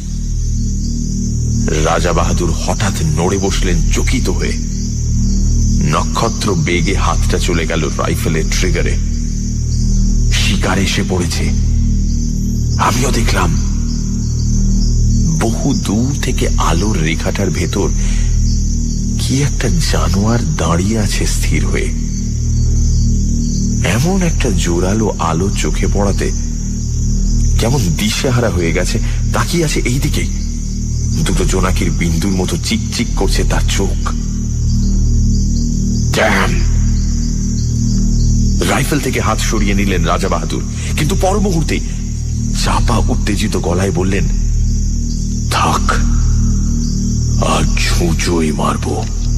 D: রাজা বাহাদুর হঠাৎ নড়ে বসলেন চকিত হয়ে। নক্ষত্র বেগে হাতটা চলে গেল রাইফেলের ট্রিগারে। শিকার এসে পড়েছে। আমিও দেখলাম বহু দূর থেকে আলোর রেখাটার ভেতর কি একটা জানোয়ার দাঁড়িয়ে আছে স্থির হয়ে। এমন একটা জোরালো আলো চোখে পড়াতে কেমন দিশেহারা হয়ে গেছে। তাকিয়ে আছে এই দিকেই। দুটো জোনাকির বিন্দুর মতো চিকচিক করছে তার চোখ। ড্যাম! রাইফেল থেকে হাত সরিয়ে নিলেন রাজা বাহাদুর, কিন্তু পর মুহূর্তেই চাপা উত্তেজিত গলায় বললেন, থাক, আজ ছুঁচোই মারব।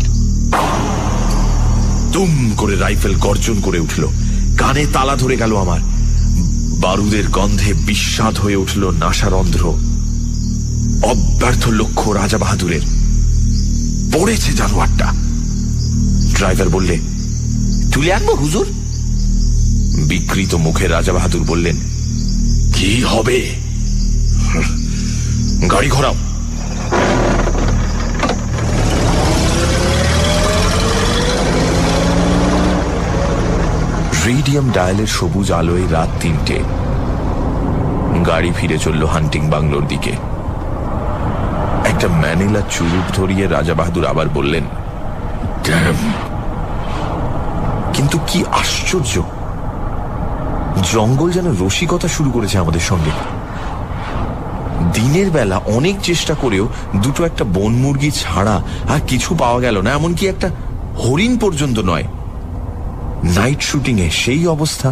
D: দুম করে রাইফেল গর্জন করে উঠল। কানে তালা ধরে গেল আমার। বারুদের গন্ধে বিস্বাদ হয়ে উঠল নাসারন্ধ্র। অব্যর্থ লক্ষ্য রাজা বাহাদুরের। পড়েছে জানোয়ারটা। ড্রাইভার বললে, তুলে আনবো হুজুর? বিকৃত মুখে রাজা বাহাদুর বললেন, কি হবে? গাড়ি ঘোরাও। রেডিয়াম ডায়ালের সবুজ আলোয় রাত 3টে। গাড়ি ফিরে চলল হান্টিং বাংলোর দিকে। একটা ম্যানিলা চুরুট ধরিয়ে রাজা বাহাদুর আবার বললেন, কিন্তু কি আশ্চর্য, জঙ্গল যেন রসিকতা শুরু করেছে আমাদের সঙ্গে। দিনের বেলা অনেক চেষ্টা করেও দুটো একটা বন মুরগি ছাড়া আর কিছু পাওয়া গেল না, এমনকি একটা হরিণ পর্যন্ত নয়। নাইট শুটিং এ সেই অবস্থা।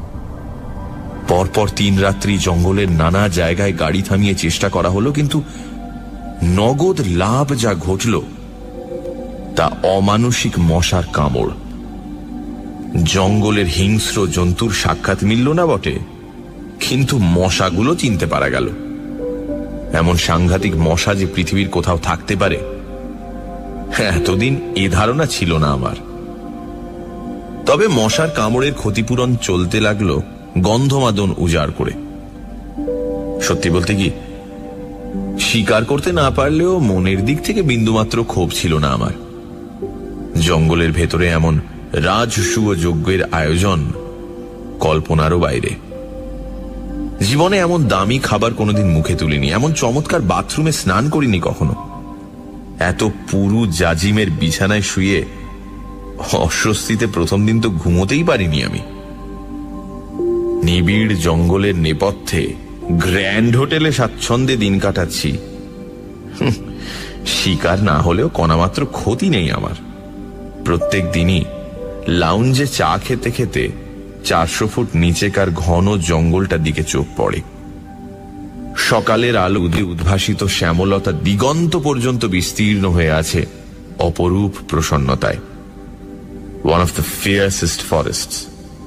D: পরপর 3 রাত্রি জঙ্গলের নানা জায়গায় গাড়ি থামিয়ে চেষ্টা করা হলো, কিন্তু নগদ লাভ যা ঘটল তা অমানুষিক মশার কামড়। জঙ্গলের হিংস্র জন্তুর সাক্ষাৎ মিলল না বটে, কিন্তু মশাগুলো চিনতে পারা গেল। এমন সাংঘাতিক মশা যে পৃথিবীর কোথাও থাকতে পারে, এতদিন এ ধারণা ছিল না আমার। তবে মশার কামড়ের ক্ষতিপূরণ চলতে লাগলো গন্ধমাদন উজাড় করে। সত্যি বলতে কি,
C: শিকার করতে না পারলেও মনের দিক থেকে বিন্দুমাত্র ক্ষোভ ছিল না আমার। জঙ্গলের ভেতরে এমন রাজসূয় যজ্ঞের আয়োজন কল্পনারও বাইরে। জীবনে এমন দামি খাবার কোনোদিন মুখে তুলিনি, এমন চমৎকার বাথরুমে স্নান করিনি কখনো, এত পুরু জাজিমের বিছানায় শুয়ে অস্বস্তিতে প্রথম দিন তো ঘুমোতেই পারিনি আমি। নিবিড় জঙ্গলের নেপথ্যে গ্র্যান্ড হোটেলে স্বাচ্ছন্দ্যে দিন কাটাচ্ছি। শিকার না হলেও কণামাত্র ক্ষতি নেই আমার। প্রত্যেক দিনই লাউঞ্জে চা খেতে খেতে 400 ফুট নিচেকার ঘন জঙ্গলটার দিকে চোখ পড়ে। সকালের আলো উদ্ভাসিত শ্যামলতা দিগন্ত পর্যন্ত বিস্তীর্ণ হয়ে আছে অপরূপ প্রসন্নতায়। One of the fiercest forests.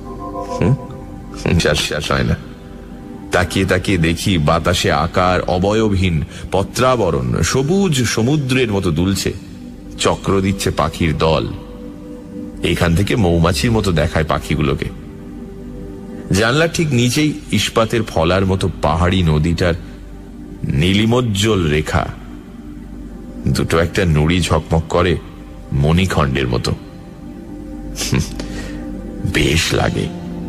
C: শেষ হয় না। তাকিয়ে তাকিয়ে দেখি বাতাসে আকার অবয়বহীন পত্রাবরণ সবুজ সমুদ্রের মতো দুলছে, চক্র দিচ্ছে পাখির দল। এখান থেকে মৌমাছির মতো দেখায় পাখিগুলোকে। জানলার ঠিক নিচেই ইস্পাতের ফলার মতো পাহাড়ি নদীটার নীলিমোজ্জ্বল রেখা দুটো একটা নুড়ি ঝকমক করে মণিখণ্ডের মতো। বেশ লাগে।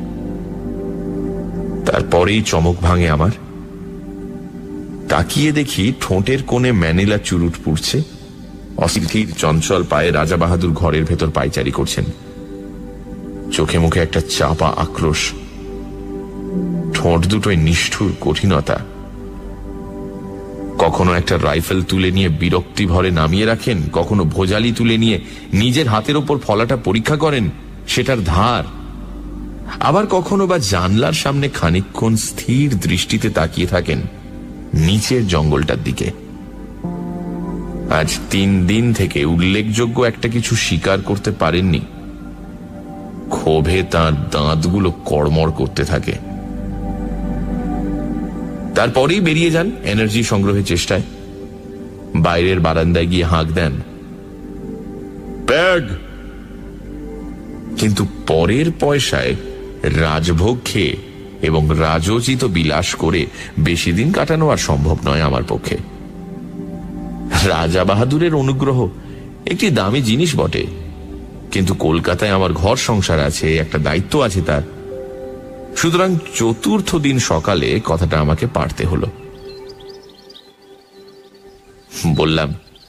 C: তারপরেই চমক ভাঙে আমার। তাকিয়ে দেখি ঠোঁটের কোণে ম্যানিলা চুরুট পুড়ছে। অস্থির চঞ্চল পায়ে রাজা বাহাদুর ঘরের ভেতর পায়চারি করছেন। চোখে মুখে একটা চাপা আক্রোশ, ঠোঁট দুটোই নিষ্ঠুর কঠিনতা। কখনো একটা রাইফেল তুলে নিয়ে বিরক্তি ভরে নামিয়ে রাখেন, কখনো ভোজালি তুলে নিয়ে নিজের হাতের ওপর ফলাটা পরীক্ষা করেন, সেটার ধার। আবার কখনো বা জানলার সামনে খানিকক্ষণ স্থির দৃষ্টিতে তাকিয়ে থাকেন নিচের জঙ্গলটার দিকে। আজ 3 দিন থেকে উল্লেখযোগ্য একটা কিছু স্বীকার করতে পারেননি। ক্ষোভে তাঁর দাঁতগুলো কড়মড় করতে থাকে। তারপরেই বেরিয়ে যান এনার্জি সংগ্রহের চেষ্টায়। বাইরের বারান্দায় গিয়ে হাঁক দেন, ব্যাগ। কিন্তু পরের পয়সায় রাজভোগ খেয়ে এবং রাজোচিত বিলাস করে বেশি দিন কাটানো আর সম্ভব নয় আমার পক্ষে। রাজা বাহাদুরের অনুগ্রহ একটি দামি জিনিস বটে, কিন্তু কলকাতায় আমার ঘর সংসার আছে, একটা দায়িত্ব আছে তার। সুতরাং 4র্থ দিন সকালে কথাটা আমাকে পারতে হলো। বললাম,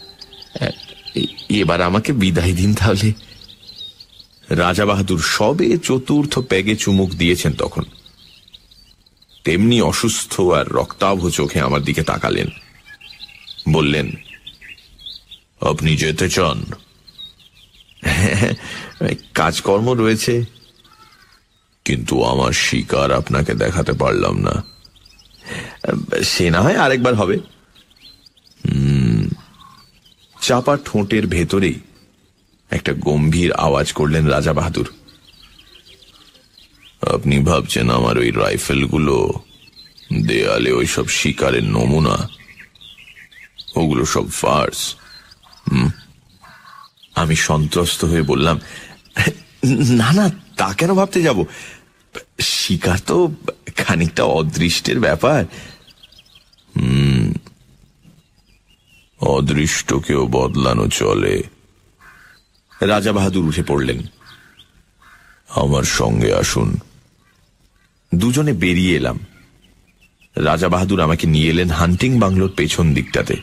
C: এবার আমাকে বিদায় দিন তাহলে। রাজা বাহাদুর সবে 4র্থ পেগে চুমুক দিয়েছেন তখন। তেমনি অসুস্থ আর রক্তাভ চোখে আমার দিকে তাকালেন। বললেন, আপনি যেতে চান? কাজকর্ম রয়েছে, কিন্তু আমার শিকার আপনাকে দেখাতে পারলাম না। সে না হয় আরেকবার হবে। চাপা ঠোঁটের ভেতরেই একটা গম্ভীর আওয়াজ করলেন রাজা বাহাদুর, আপনি ভাবছেন আমার ওই রাইফেলগুলো দেয়ালে ওইসব শিকারের নমুনা? ওগুলো সব ফার্স। আমি সন্ত্রস্ত হয়ে বললাম, না না, তা কেন ভাবতে যাব? শিকার তো খানিকটা অদৃষ্টের ব্যাপার। অদৃষ্টকেও বদলানো চলে। রাজা বাহাদুর উঠে পড়লেন। আমার সঙ্গে আসুন। দুজনে বেরিয়ে এলাম। রাজা বাহাদুর আমাকে নিয়ে এলেন হান্টিং বাংলোর পেছন দিকটাতে।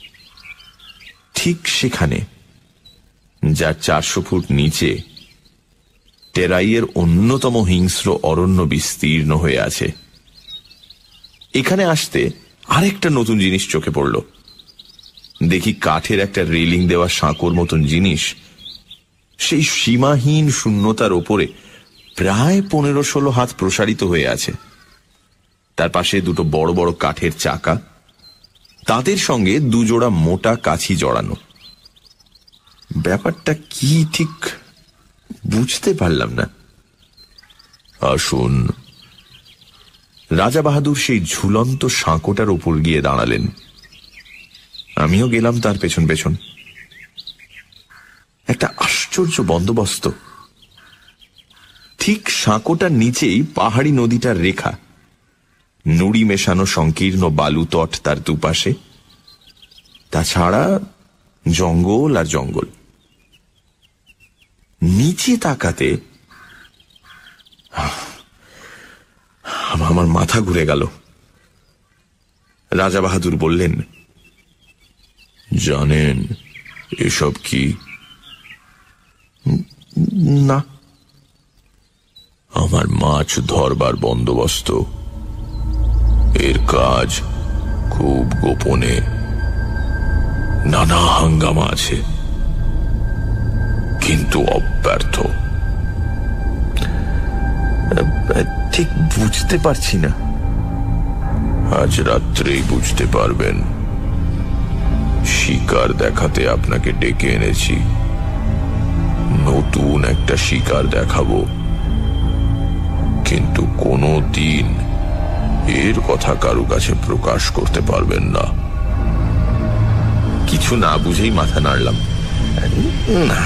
C: ঠিক সেখানে, যার 400 ফুট নিচে টেরাইয়ের অন্যতম হিংস্র অরণ্য বিস্তীর্ণ হয়ে আছে। এখানে আসতে আরেকটা নতুন জিনিস চোখে পড়ল। দেখি কাঠের একটা রেলিং দেওয়া সাঁকোর মতন জিনিস সেই সীমাহীন শূন্যতার ওপরে প্রায় 15-16 হাত প্রসারিত হয়ে আছে। তার পাশে দুটো বড় বড় কাঠের চাকা, তাদের সঙ্গে 2 জোড়া মোটা কাছি জড়ানো। ব্যাপারটা কি ঠিক বুঝতে পারলাম না। আসুন। রাজা বাহাদুর সেই ঝুলন্ত সাঁকোটার উপর গিয়ে দাঁড়ালেন। আমিও গেলাম তার পেছন পেছন। একটা আশ্চর্য বন্দোবস্ত। ঠিক সাঁকোটার নিচেই পাহাড়ি নদীটার রেখা, নুড়ি মেশানো সংকীর্ণ বালু তট তার দুপাশে,
D: তাছাড়া জঙ্গল আর জঙ্গল। নিচে তাকাতে আমার মাথা ঘুরে গেল। রাজা বাহাদুর বললেন, জানেন এসব কি? না। আমার মাছ ধরবার বন্দোবস্ত। এর কাজ খুব গোপনে, নানা হাঙ্গামা আছে, কিন্তু অব্যর্থ। ঠিক বুঝতে পারছি না। আজ রাত্রেই বুঝতে পারবেন। শিকার দেখাতে আপনাকে ডেকে এনেছি। নতুন একটা শিকার দেখাবো, কিন্তু কোনো দিন এর কথা কারো কাছে প্রকাশ করতে পারবেন না। কিছু না বুঝেই মাথা নাড়লাম। না,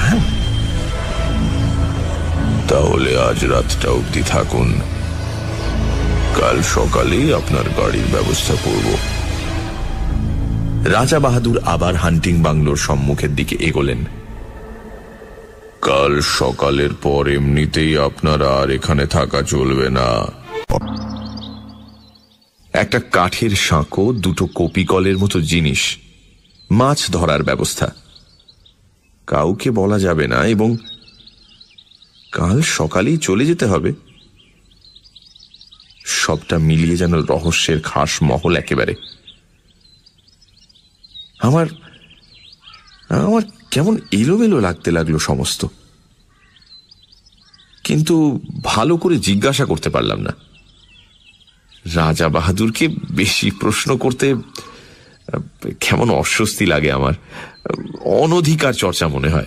D: তাহলে আজ রাতটা অবধি থাকুন। কাল সকালেই আপনার গাড়ির ব্যবস্থা করব। রাজা বাহাদুর আবার হান্টিং বাংলোর সম্মুখের দিকে এগোলেন। কাল সকালের পর এমনিতেই আপনার আর এখানে থাকা চলবে না। একটা কাঠের সাঁকো, দুটো কপিকলের মতো জিনিস, মাছ ধরার ব্যবস্থা। কাউকে বলা যাবে না এবং কাল সকালেই চলে যেতে হবে। সবটা মিলিয়ে যেন রহস্যের খাস মহল একেবারে। আমার কেমন এলোমেলো লাগতে লাগলো সমস্ত। কিন্তু ভালো করে জিজ্ঞাসা করতে পারলাম না। রাজা বাহাদুরকে বেশি প্রশ্ন করতে কেমন অস্বস্তি লাগে আমার। অনধিকার চর্চা মনে হয়।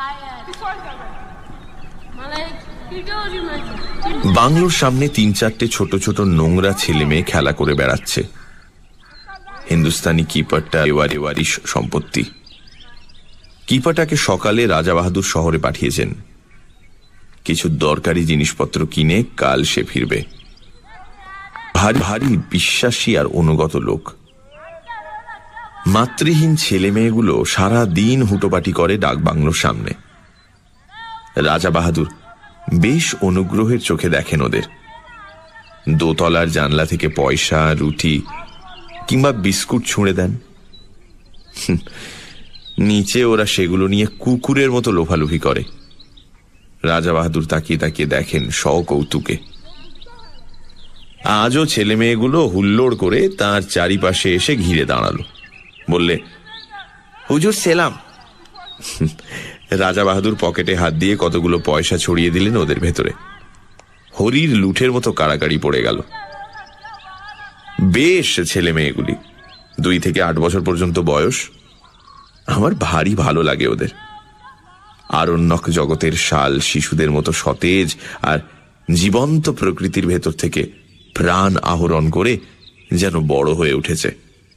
D: বাংলোর সামনে 3-4টে ছোট ছোট নোংরা ছেলে মেয়ে খেলা করে বেড়াচ্ছে। হিন্দুস্তানি কিপারটা এওয়ারি সম্পত্তি। কিপারটাকে সকালে রাজা বাহাদুর শহরে পাঠিয়েছেন। কিছু দরকারি জিনিসপত্র কিনে কাল সে ফিরবে। ভারী ভারী বিশ্বাসী আর অনুগত লোক। মাতৃহীন ছেলে মেয়েগুলো সারা দিন হুটোপাটি করে ডাকবাংলোর সামনে। রাজা বাহাদুর বেশ অনুগ্রহের চোখে দেখেন ওদের। দোতলার জানলা থেকে পয়সা, রুটি কিংবা বিস্কুট ছুঁড়ে দেন। নিচে ওরা সেগুলো নিয়ে কুকুরের মতো লোফালুফি করে। রাজা বাহাদুর তাকিয়ে তাকিয়ে দেখেন সকৌতুকে। আজও ছেলে মেয়েগুলো হুল্লোড় করে তার চারিপাশে এসে ঘিরে দাঁড়ালো। বললে, হুজুর সেলাম। রাজা বাহাদুর পকেটে হাত দিয়ে কতগুলো পয়সা ছড়িয়ে দিলেন ওদের ভেতরে। হরির লুঠের মতো কাড়াকাড়ি পড়ে গেল। বেশ ছেলে মেয়েগুলি, 2 থেকে 8 বছর পর্যন্ত বয়স। আমার ভারী ভালো লাগে ওদের। আরণ্যক জগতের শাল শিশুদের মতো সতেজ আর জীবন্ত প্রকৃতির ভেতর থেকে প্রাণ আহরণ করে যেন বড় হয়ে উঠেছে।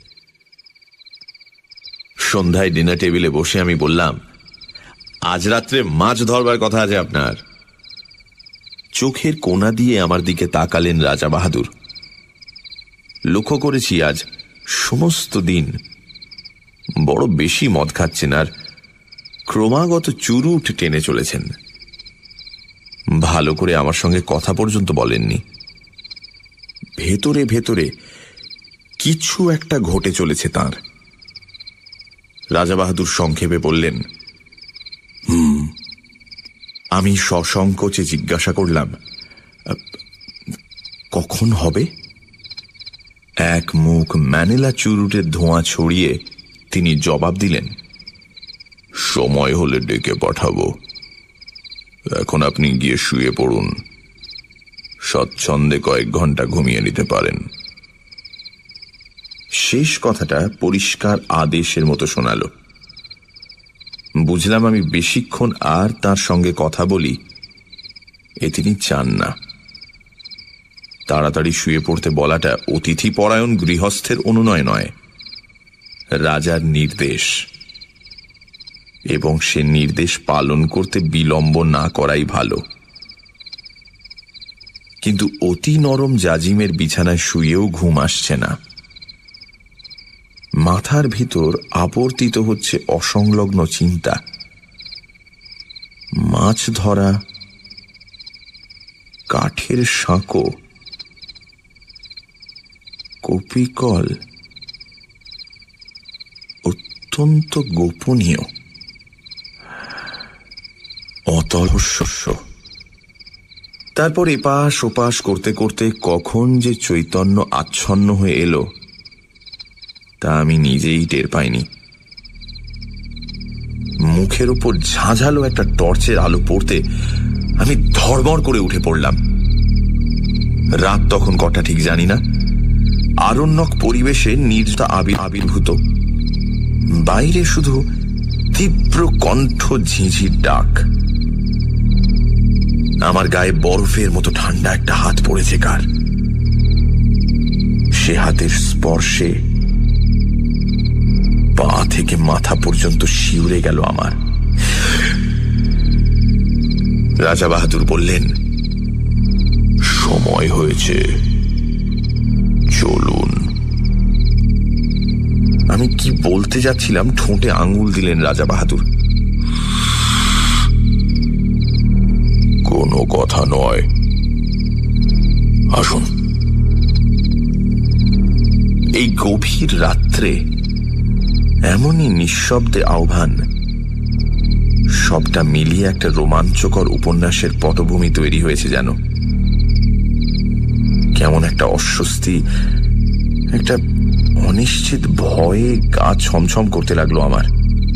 D: সন্ধ্যায় ডিনার টেবিলে বসে আমি বললাম, আজ রাত্রে মাছ ধরবার কথা আছে আপনার। চোখের কোণা দিয়ে আমার দিকে তাকালেন রাজা বাহাদুর। লক্ষ্য করেছি আজ সমস্ত দিন বড় বেশি মদ খাচ্ছেন আর ক্রমাগত চুরুট টেনে চলেছেন। ভালো করে আমার সঙ্গে কথা পর্যন্ত বলেননি। ভেতরে ভেতরে কিছু একটা ঘটে চলেছে তাঁর। রাজা বাহাদুর সংক্ষেপে বললেন, আমি সসংকোচে জিজ্ঞাসা করলাম, কখন হবে? এক মুখ ম্যানিলা চুরুটের ধোঁয়া ছড়িয়ে তিনি জবাব দিলেন, সময় হলে ডেকে পাঠাবো। এখন আপনি গিয়ে শুয়ে পড়ুন। স্বচ্ছন্দে কয়েক ঘন্টা ঘুমিয়ে নিতে পারেন। শেষ কথাটা পরিষ্কার আদেশের মতো শোনালো। বুঝলাম আমি বেশিক্ষণ আর তার সঙ্গে কথা বলি এ তিনি চান না। তাড়াতাড়ি শুয়ে পড়তে বলাটা অতিথি পরায়ণ গৃহস্থের অনুনয় নয়, রাজার নির্দেশ, এবং সে নির্দেশ পালন করতে বিলম্ব না করাই ভালো। কিন্তু অতি নরম জাজিমের বিছানায় শুয়েও ঘুম আসছে না। মাথার ভিতর আবর্তিত হচ্ছে অসংলগ্ন চিন্তা। মাছ ধরা, কাঠের সাঁকো, কপিকল, অত্যন্ত গোপনীয়, অতলস্য। তারপর এপাশ ওপাশ করতে করতে কখন যে চৈতন্য আচ্ছন্ন হয়ে এলো তা আমি নিজেই টের পাইনি। মুখের উপর ঝাঁঝালো একটা টর্চের আলো পড়তে আমি ধড়মড় করে উঠে পড়লাম। রাত তখন কটা ঠিক জানি না। আরণ্যক পরিবেশে নির্জনতা আবির্ভূত। বাইরে শুধু তীব্র কণ্ঠ ঝিঁঝির ডাক। আমার গায়ে বরফের মতো ঠান্ডা একটা হাত পড়েছে কার। সে হাতের স্পর্শে পা থেকে মাথা পর্যন্ত শিউরে গেল আমার। রাজা বাহাদুর বললেন, সময় হয়েছে, চলুন। আমি কি বলতে যাচ্ছিলাম, ঠোঁটে আঙুল দিলেন রাজা বাহাদুর। কোনো কথা নয়, আসুন। এই গভীর রাত্রে এমনই নিঃশব্দে আহ্বান, সবটা মিলিয়ে একটা রোমাঞ্চকর উপন্যাসের পটভূমি তৈরি হয়েছে যেন। কেমন একটা অস্বস্তি, একটা অনিশ্চিত ভয়ে গা ছমছম করতে লাগলো আমার।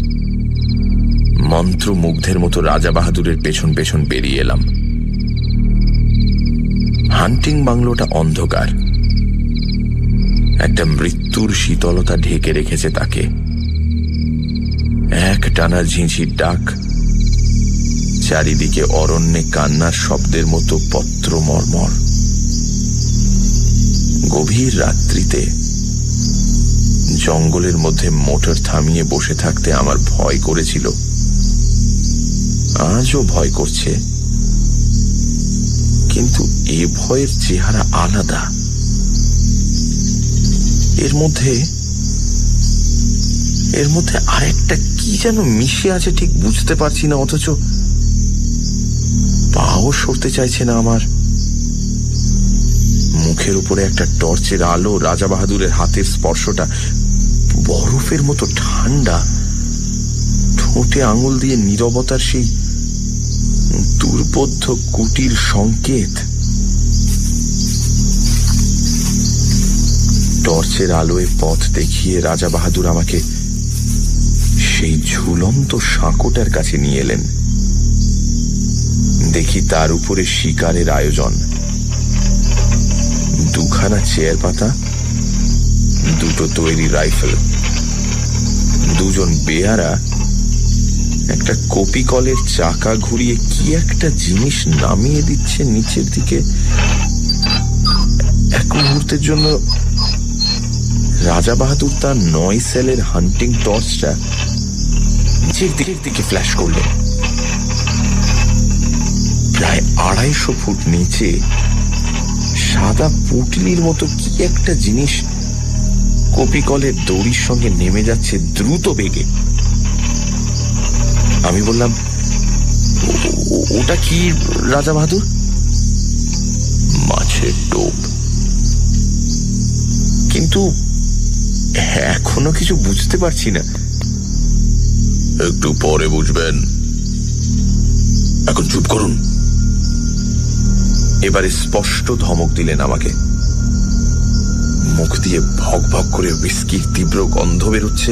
D: মন্ত্রমুগ্ধের মতো রাজা বাহাদুরের পেছন পেছন বেরিয়ে এলাম। হান্টিং বাংলোটা অন্ধকার, একটা মৃত্যুর শীতলতা ঢেকে রেখেছে তাকে। এক টানা ঝিঁঝির ডাক, চারিদিকে অরণ্যে কান্নার শব্দের মতো পত্র মর্মর। গভীর রাত্রিতে জঙ্গলের মধ্যে মোটর থামিয়ে বসে থাকতে আমার ভয় করেছিল, আজও ভয় করছে, কিন্তু এ ভয়ের চেহারা আলাদা। এর মধ্যে আরেকটা কি যেন মিশে আছে, ঠিক বুঝতে পারছি না, অথচ পাও সরতে চাইছে না আমার। মুখের উপরে একটা টর্চের আলো, রাজা বাহাদুরের হাতের স্পর্শটা বরফের মতো ঠান্ডা, ঠোঁটে আঙুল দিয়ে নীরবতার সেই দুর্বোধ্য কুটির সংকেত। টর্চের আলোয় পথ দেখিয়ে রাজা বাহাদুর আমাকে সেই ঝুলন্ত সাঁকোটার কাছে নিয়ে এলেন। দেখি তার উপরে শিকারের আয়োজন। দুখানা চেয়ার পাতা, দুটো তৈরি রাইফেল, দুজন বেয়ারা একটা কপিকলের চাকা ঘুরিয়ে কি একটা জিনিস নামিয়ে দিচ্ছে নিচের দিকে। এক মুহূর্তের জন্য রাজা বাহাদুর তার 9 সেলের হান্টিং টর্চটা নিচের দিকে ফ্ল্যাশ করল। প্রায় 250 ফুট নিচে সাদা পুটলির মতো কি একটা জিনিস কপিকলের দড়ির সঙ্গে নেমে যাচ্ছে দ্রুত বেগে। আমি বললাম, ওটা কি রাজা বাহাদুর? মাছের টোপ। কিন্তু এখনো কিছু বুঝতে পারছি না। একটু পরে বুঝবেন, এখন চুপ করুন। এবারে স্পষ্ট ধমক দিলেন আমাকে। মুখ দিয়ে ভক ভক করে হুইস্কির তীব্র গন্ধ বেরোচ্ছে।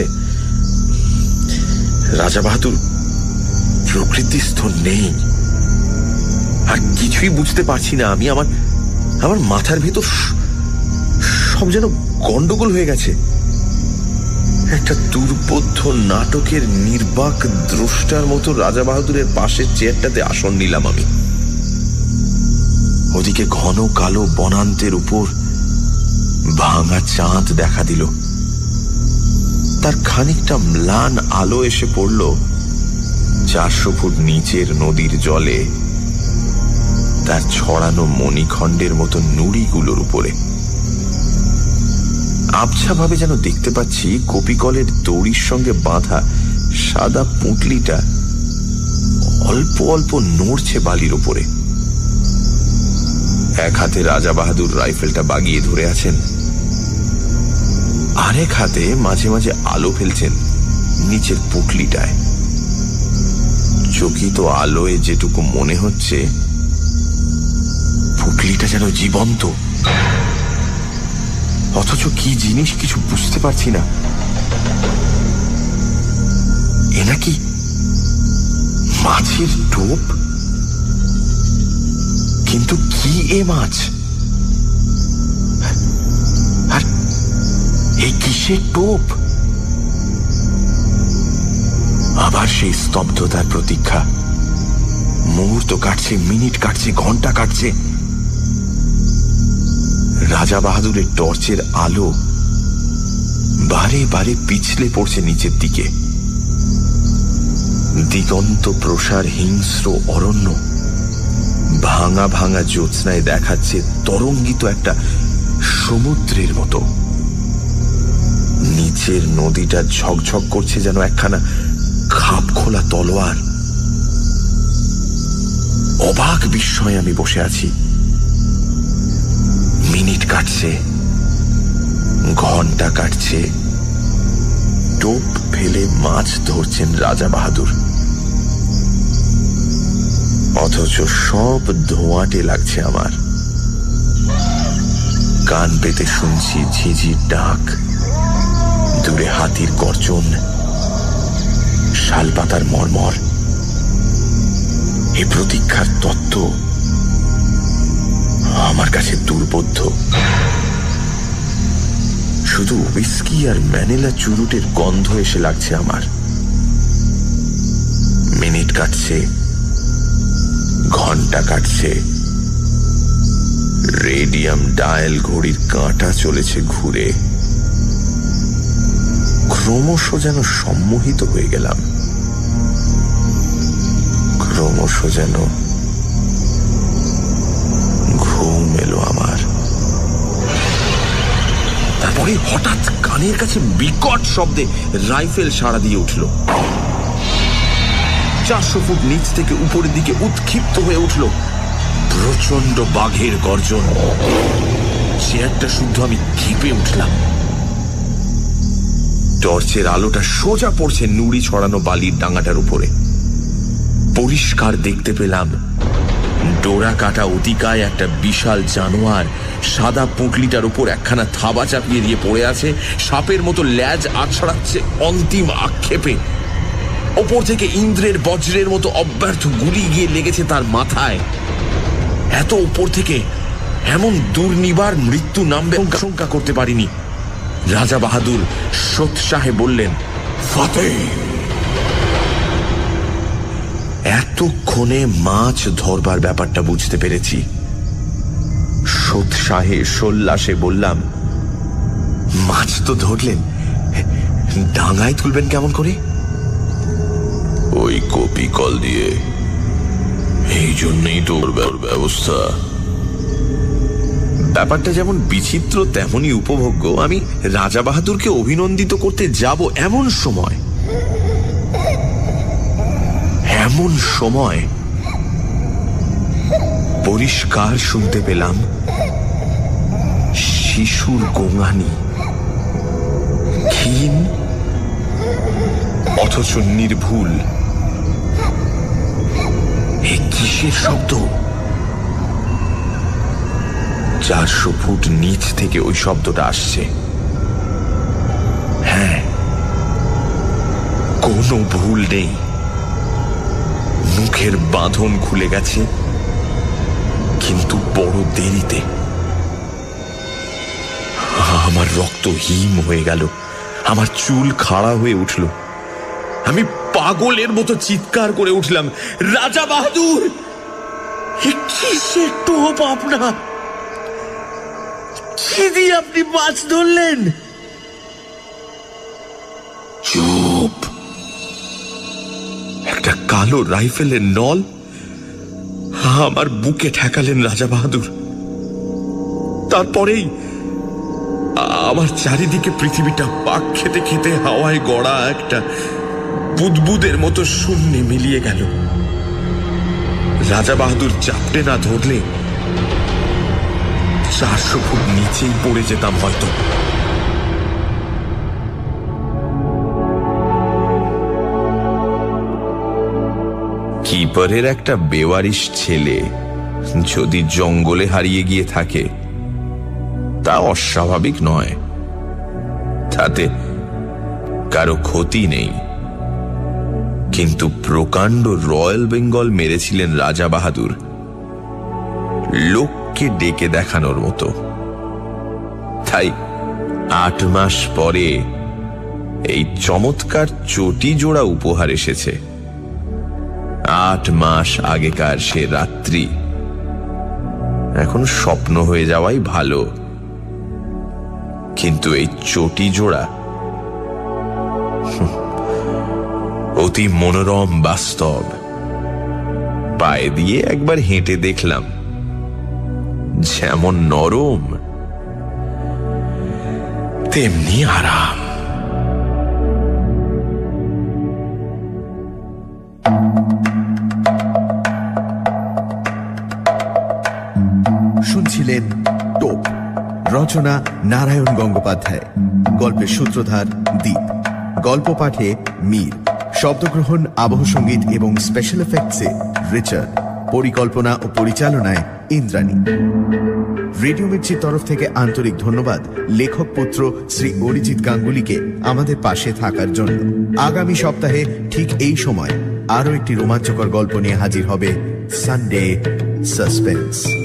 D: রাজা বাহাদুর প্রকৃতিস্থ নেই, আর কিছুই বুঝতে পারছি না আমি। আমার মাথার ভেতর সব যেন গন্ডগোল হয়ে গেছে। একটা দুর্বোধ্য নাটকের নির্বাক দ্রষ্টার মতো রাজা বাহাদুরের পাশের চেয়ারটাতে আসন নিলাম আমি। ওদিকে ঘন কালো বনান্তের উপর ভাঙা চাঁদ দেখা দিল। তার খানিকটা ম্লান আলো এসে পড়ল 400 ফুট নিচের নদীর জলে, তার ছড়ানো মণিখণ্ডের মতো নুড়িগুলোর উপরে। আবছাভাবে যেন দেখতে পাচ্ছি কপিকলের দড়ির সঙ্গে বাঁধা সাদা পুঁটলিটা অল্প অল্প নড়ছে বালির উপরে। এক হাতে রাজা বাহাদুর রাইফেলটা বাগিয়ে ধরে আছেন, আরেক হাতে মাঝে মাঝে আলো ফেলছেন নিচের পুঁটলিটায়। চকিত আলোয় যেটুকু মনে হচ্ছে পুঁটলিটা যেন জীবন্ত, অথচ কি জিনিস কিছু বুঝতে পারছি না। এ নাকি মাছের টোপ? কিন্তু কি এ মাছ? আর এই কিসের টোপ? আবার সেই স্তব্ধতার প্রতীক্ষা। মুহূর্ত কাটছে, মিনিট কাটছে, ঘন্টা কাটছে। রাজা বাহাদুরের টর্চের আলো বারে বারে পিছলে পড়ছে নিচের দিকে। দিগন্ত প্রসার হিংস্র অরণ্য ভাঙা ভাঙা জ্যোৎস্নায় দেখাচ্ছে তরঙ্গিত একটা সমুদ্রের মতো। নিচের নদীটা ঝকঝক করছে যেন একখানা খাপ খোলা তলোয়ার। অবাক বিস্ময়ে আমি বসে আছি। মিনিট কাটছে, ঘন্টা কাটছে, টোপ ফেলে মাছ ধরছেন রাজা বাহাদুর, অথচ সব ধোঁয়াটে লাগছে আমার। কান পেতে শুনছি ঝিঝির ডাক, দূরে হাতির গর্জন, শালপাতার মর্মর। এ প্রতীক্ষার তত্ত্ব আমার কাছে দুর্বোধ্য। শুধু হুইস্কি আর ম্যানিলা চুরুটের গন্ধ এসে লাগছে আমার। মিনিট কাটছে, ঘন্টা কাটছে, রেডিয়াম ডায়াল ঘড়ির কাঁটা চলেছে ঘুরে। ক্রমশ যেন সম্মোহিত হয়ে গেলাম, ক্রমশ যেন ঘুম এলো আমার। তারপরে হঠাৎ কানের কাছে বিকট শব্দে রাইফেল সাড়া দিয়ে উঠল। 400 ফুট নিচ থেকে উপরের দিকে উৎক্ষিপ্ত হয়ে উঠল প্রচন্ড বাঘের গর্জন। চেয়ারটা শুদ্ধ আমি ক্ষেপে উঠলাম। টর্চের আলোটা সোজা পড়ছে নুড়ি ছড়ানো বালির ডাঙাটার উপরে। পরিষ্কার দেখতে পেলাম ডোরা কাটা অতিকায় একটা বিশাল জানোয়ার সাদা পুঁটলিটার উপর একখানা থাবা চাপিয়ে দিয়ে পড়ে আছে। সাপের মতো ল্যাজ আছড়াচ্ছে অন্তিম আক্ষেপে। ওপর থেকে ইন্দ্রের বজ্রের মতো অব্যর্থ গুলি গিয়ে লেগেছে তার মাথায়। এত উপর থেকে এমন দুর্নিবার মৃত্যু নামবে আশঙ্কা করতে পারিনি। রাজা বাহাদুর সোৎসাহে বললেন, ফাতে। এতক্ষণে মাছ ধরবার ব্যাপারটা বুঝতে পেরেছি। সোৎসাহে সোল্লাসে বললাম, মাছ তো ধরলেন, ডাঙায় তুলবেন কেমন করে? ওই কপি কল দিয়ে। এই জন্যই তো ওর ব্যবস্থা। ব্যাপারটা যেমন বিচিত্র তেমনই উপভোগ্য। আমি রাজা বাহাদুরকে অভিনন্দিত করতে যাব এমন সময় পরিষ্কার শুনতে পেলাম শিশুর গোঙানি, ক্ষীণ অথচ নির্ভুল। এ কিসের শব্দ? 400 ফুট নিচ থেকে ওই শব্দটা আসছে। হ্যাঁ, কোনো ভুল নেই। মুখের বাঁধন খুলে গেছে, কিন্তু বড় দেরিতে। আমার রক্ত হিম হয়ে গেল, আমার চুল খাড়া হয়ে উঠল। আমি পাগলের মতো চিৎকার করে উঠলাম, রাজা বাহাদুর, কিসের টোপ আপনার? কি দিয়ে আপনি মাছ ধরলেন? চুপ! একটা কালো রাইফেলের নল আমার বুকে ঠেকালেন রাজা বাহাদুর। তারপরেই
C: আমার চারিদিকে পৃথিবীটা পাক খেতে খেতে হাওয়ায় গড়া একটা বুদবুদের মতো শূন্যে মিলিয়ে গেল। রাজা বাহাদুর চাপটে না ধরলে 400 ফুট নিচেই পড়ে যেতাম হয়তো। কিপারের একটা বেওয়ারিশ ছেলে যদি জঙ্গলে হারিয়ে গিয়ে থাকে তা অস্বাভাবিক নয়, তাতে কারো ক্ষতি নেই। কিন্তু প্রকাণ্ড রয়্যাল বেঙ্গল মেরেছিলেন রাজা বাহাদুর লোককে ডেকে দেখানোর মতো। তাই 8 মাস পরে এই চমৎকার চটি জোড়া উপহার এসেছে। 8 মাস আগেকার সে রাত্রি এখন স্বপ্ন হয়ে যাওয়াই ভালো। কিন্তু এই চটি জোড়া অতি মনোরম বাস্তব। পায়ে দিয়ে একবার হেঁটে দেখলাম, যেমন নরম তেমনি আরাম।
B: শুনছিলেন টোপ, রচনা নারায়ণ গঙ্গোপাধ্যায়, গল্পের সূত্রধার দ্বীপ, গল্প পাঠে মীর, শব্দগ্রহণ, আবহ সঙ্গীত এবং স্পেশাল এফেক্টসে রিচার্ড, পরিকল্পনা ও পরিচালনায় ইন্দ্রাণী। রেডিও মির্চির তরফ থেকে আন্তরিক ধন্যবাদ লেখক পুত্র শ্রী অরিজিৎ গাঙ্গুলিকে আমাদের পাশে থাকার জন্য। আগামী সপ্তাহে ঠিক এই সময় আরো একটি রোমাঞ্চকর গল্প নিয়ে হাজির হবে সানডে সাসপেন্স।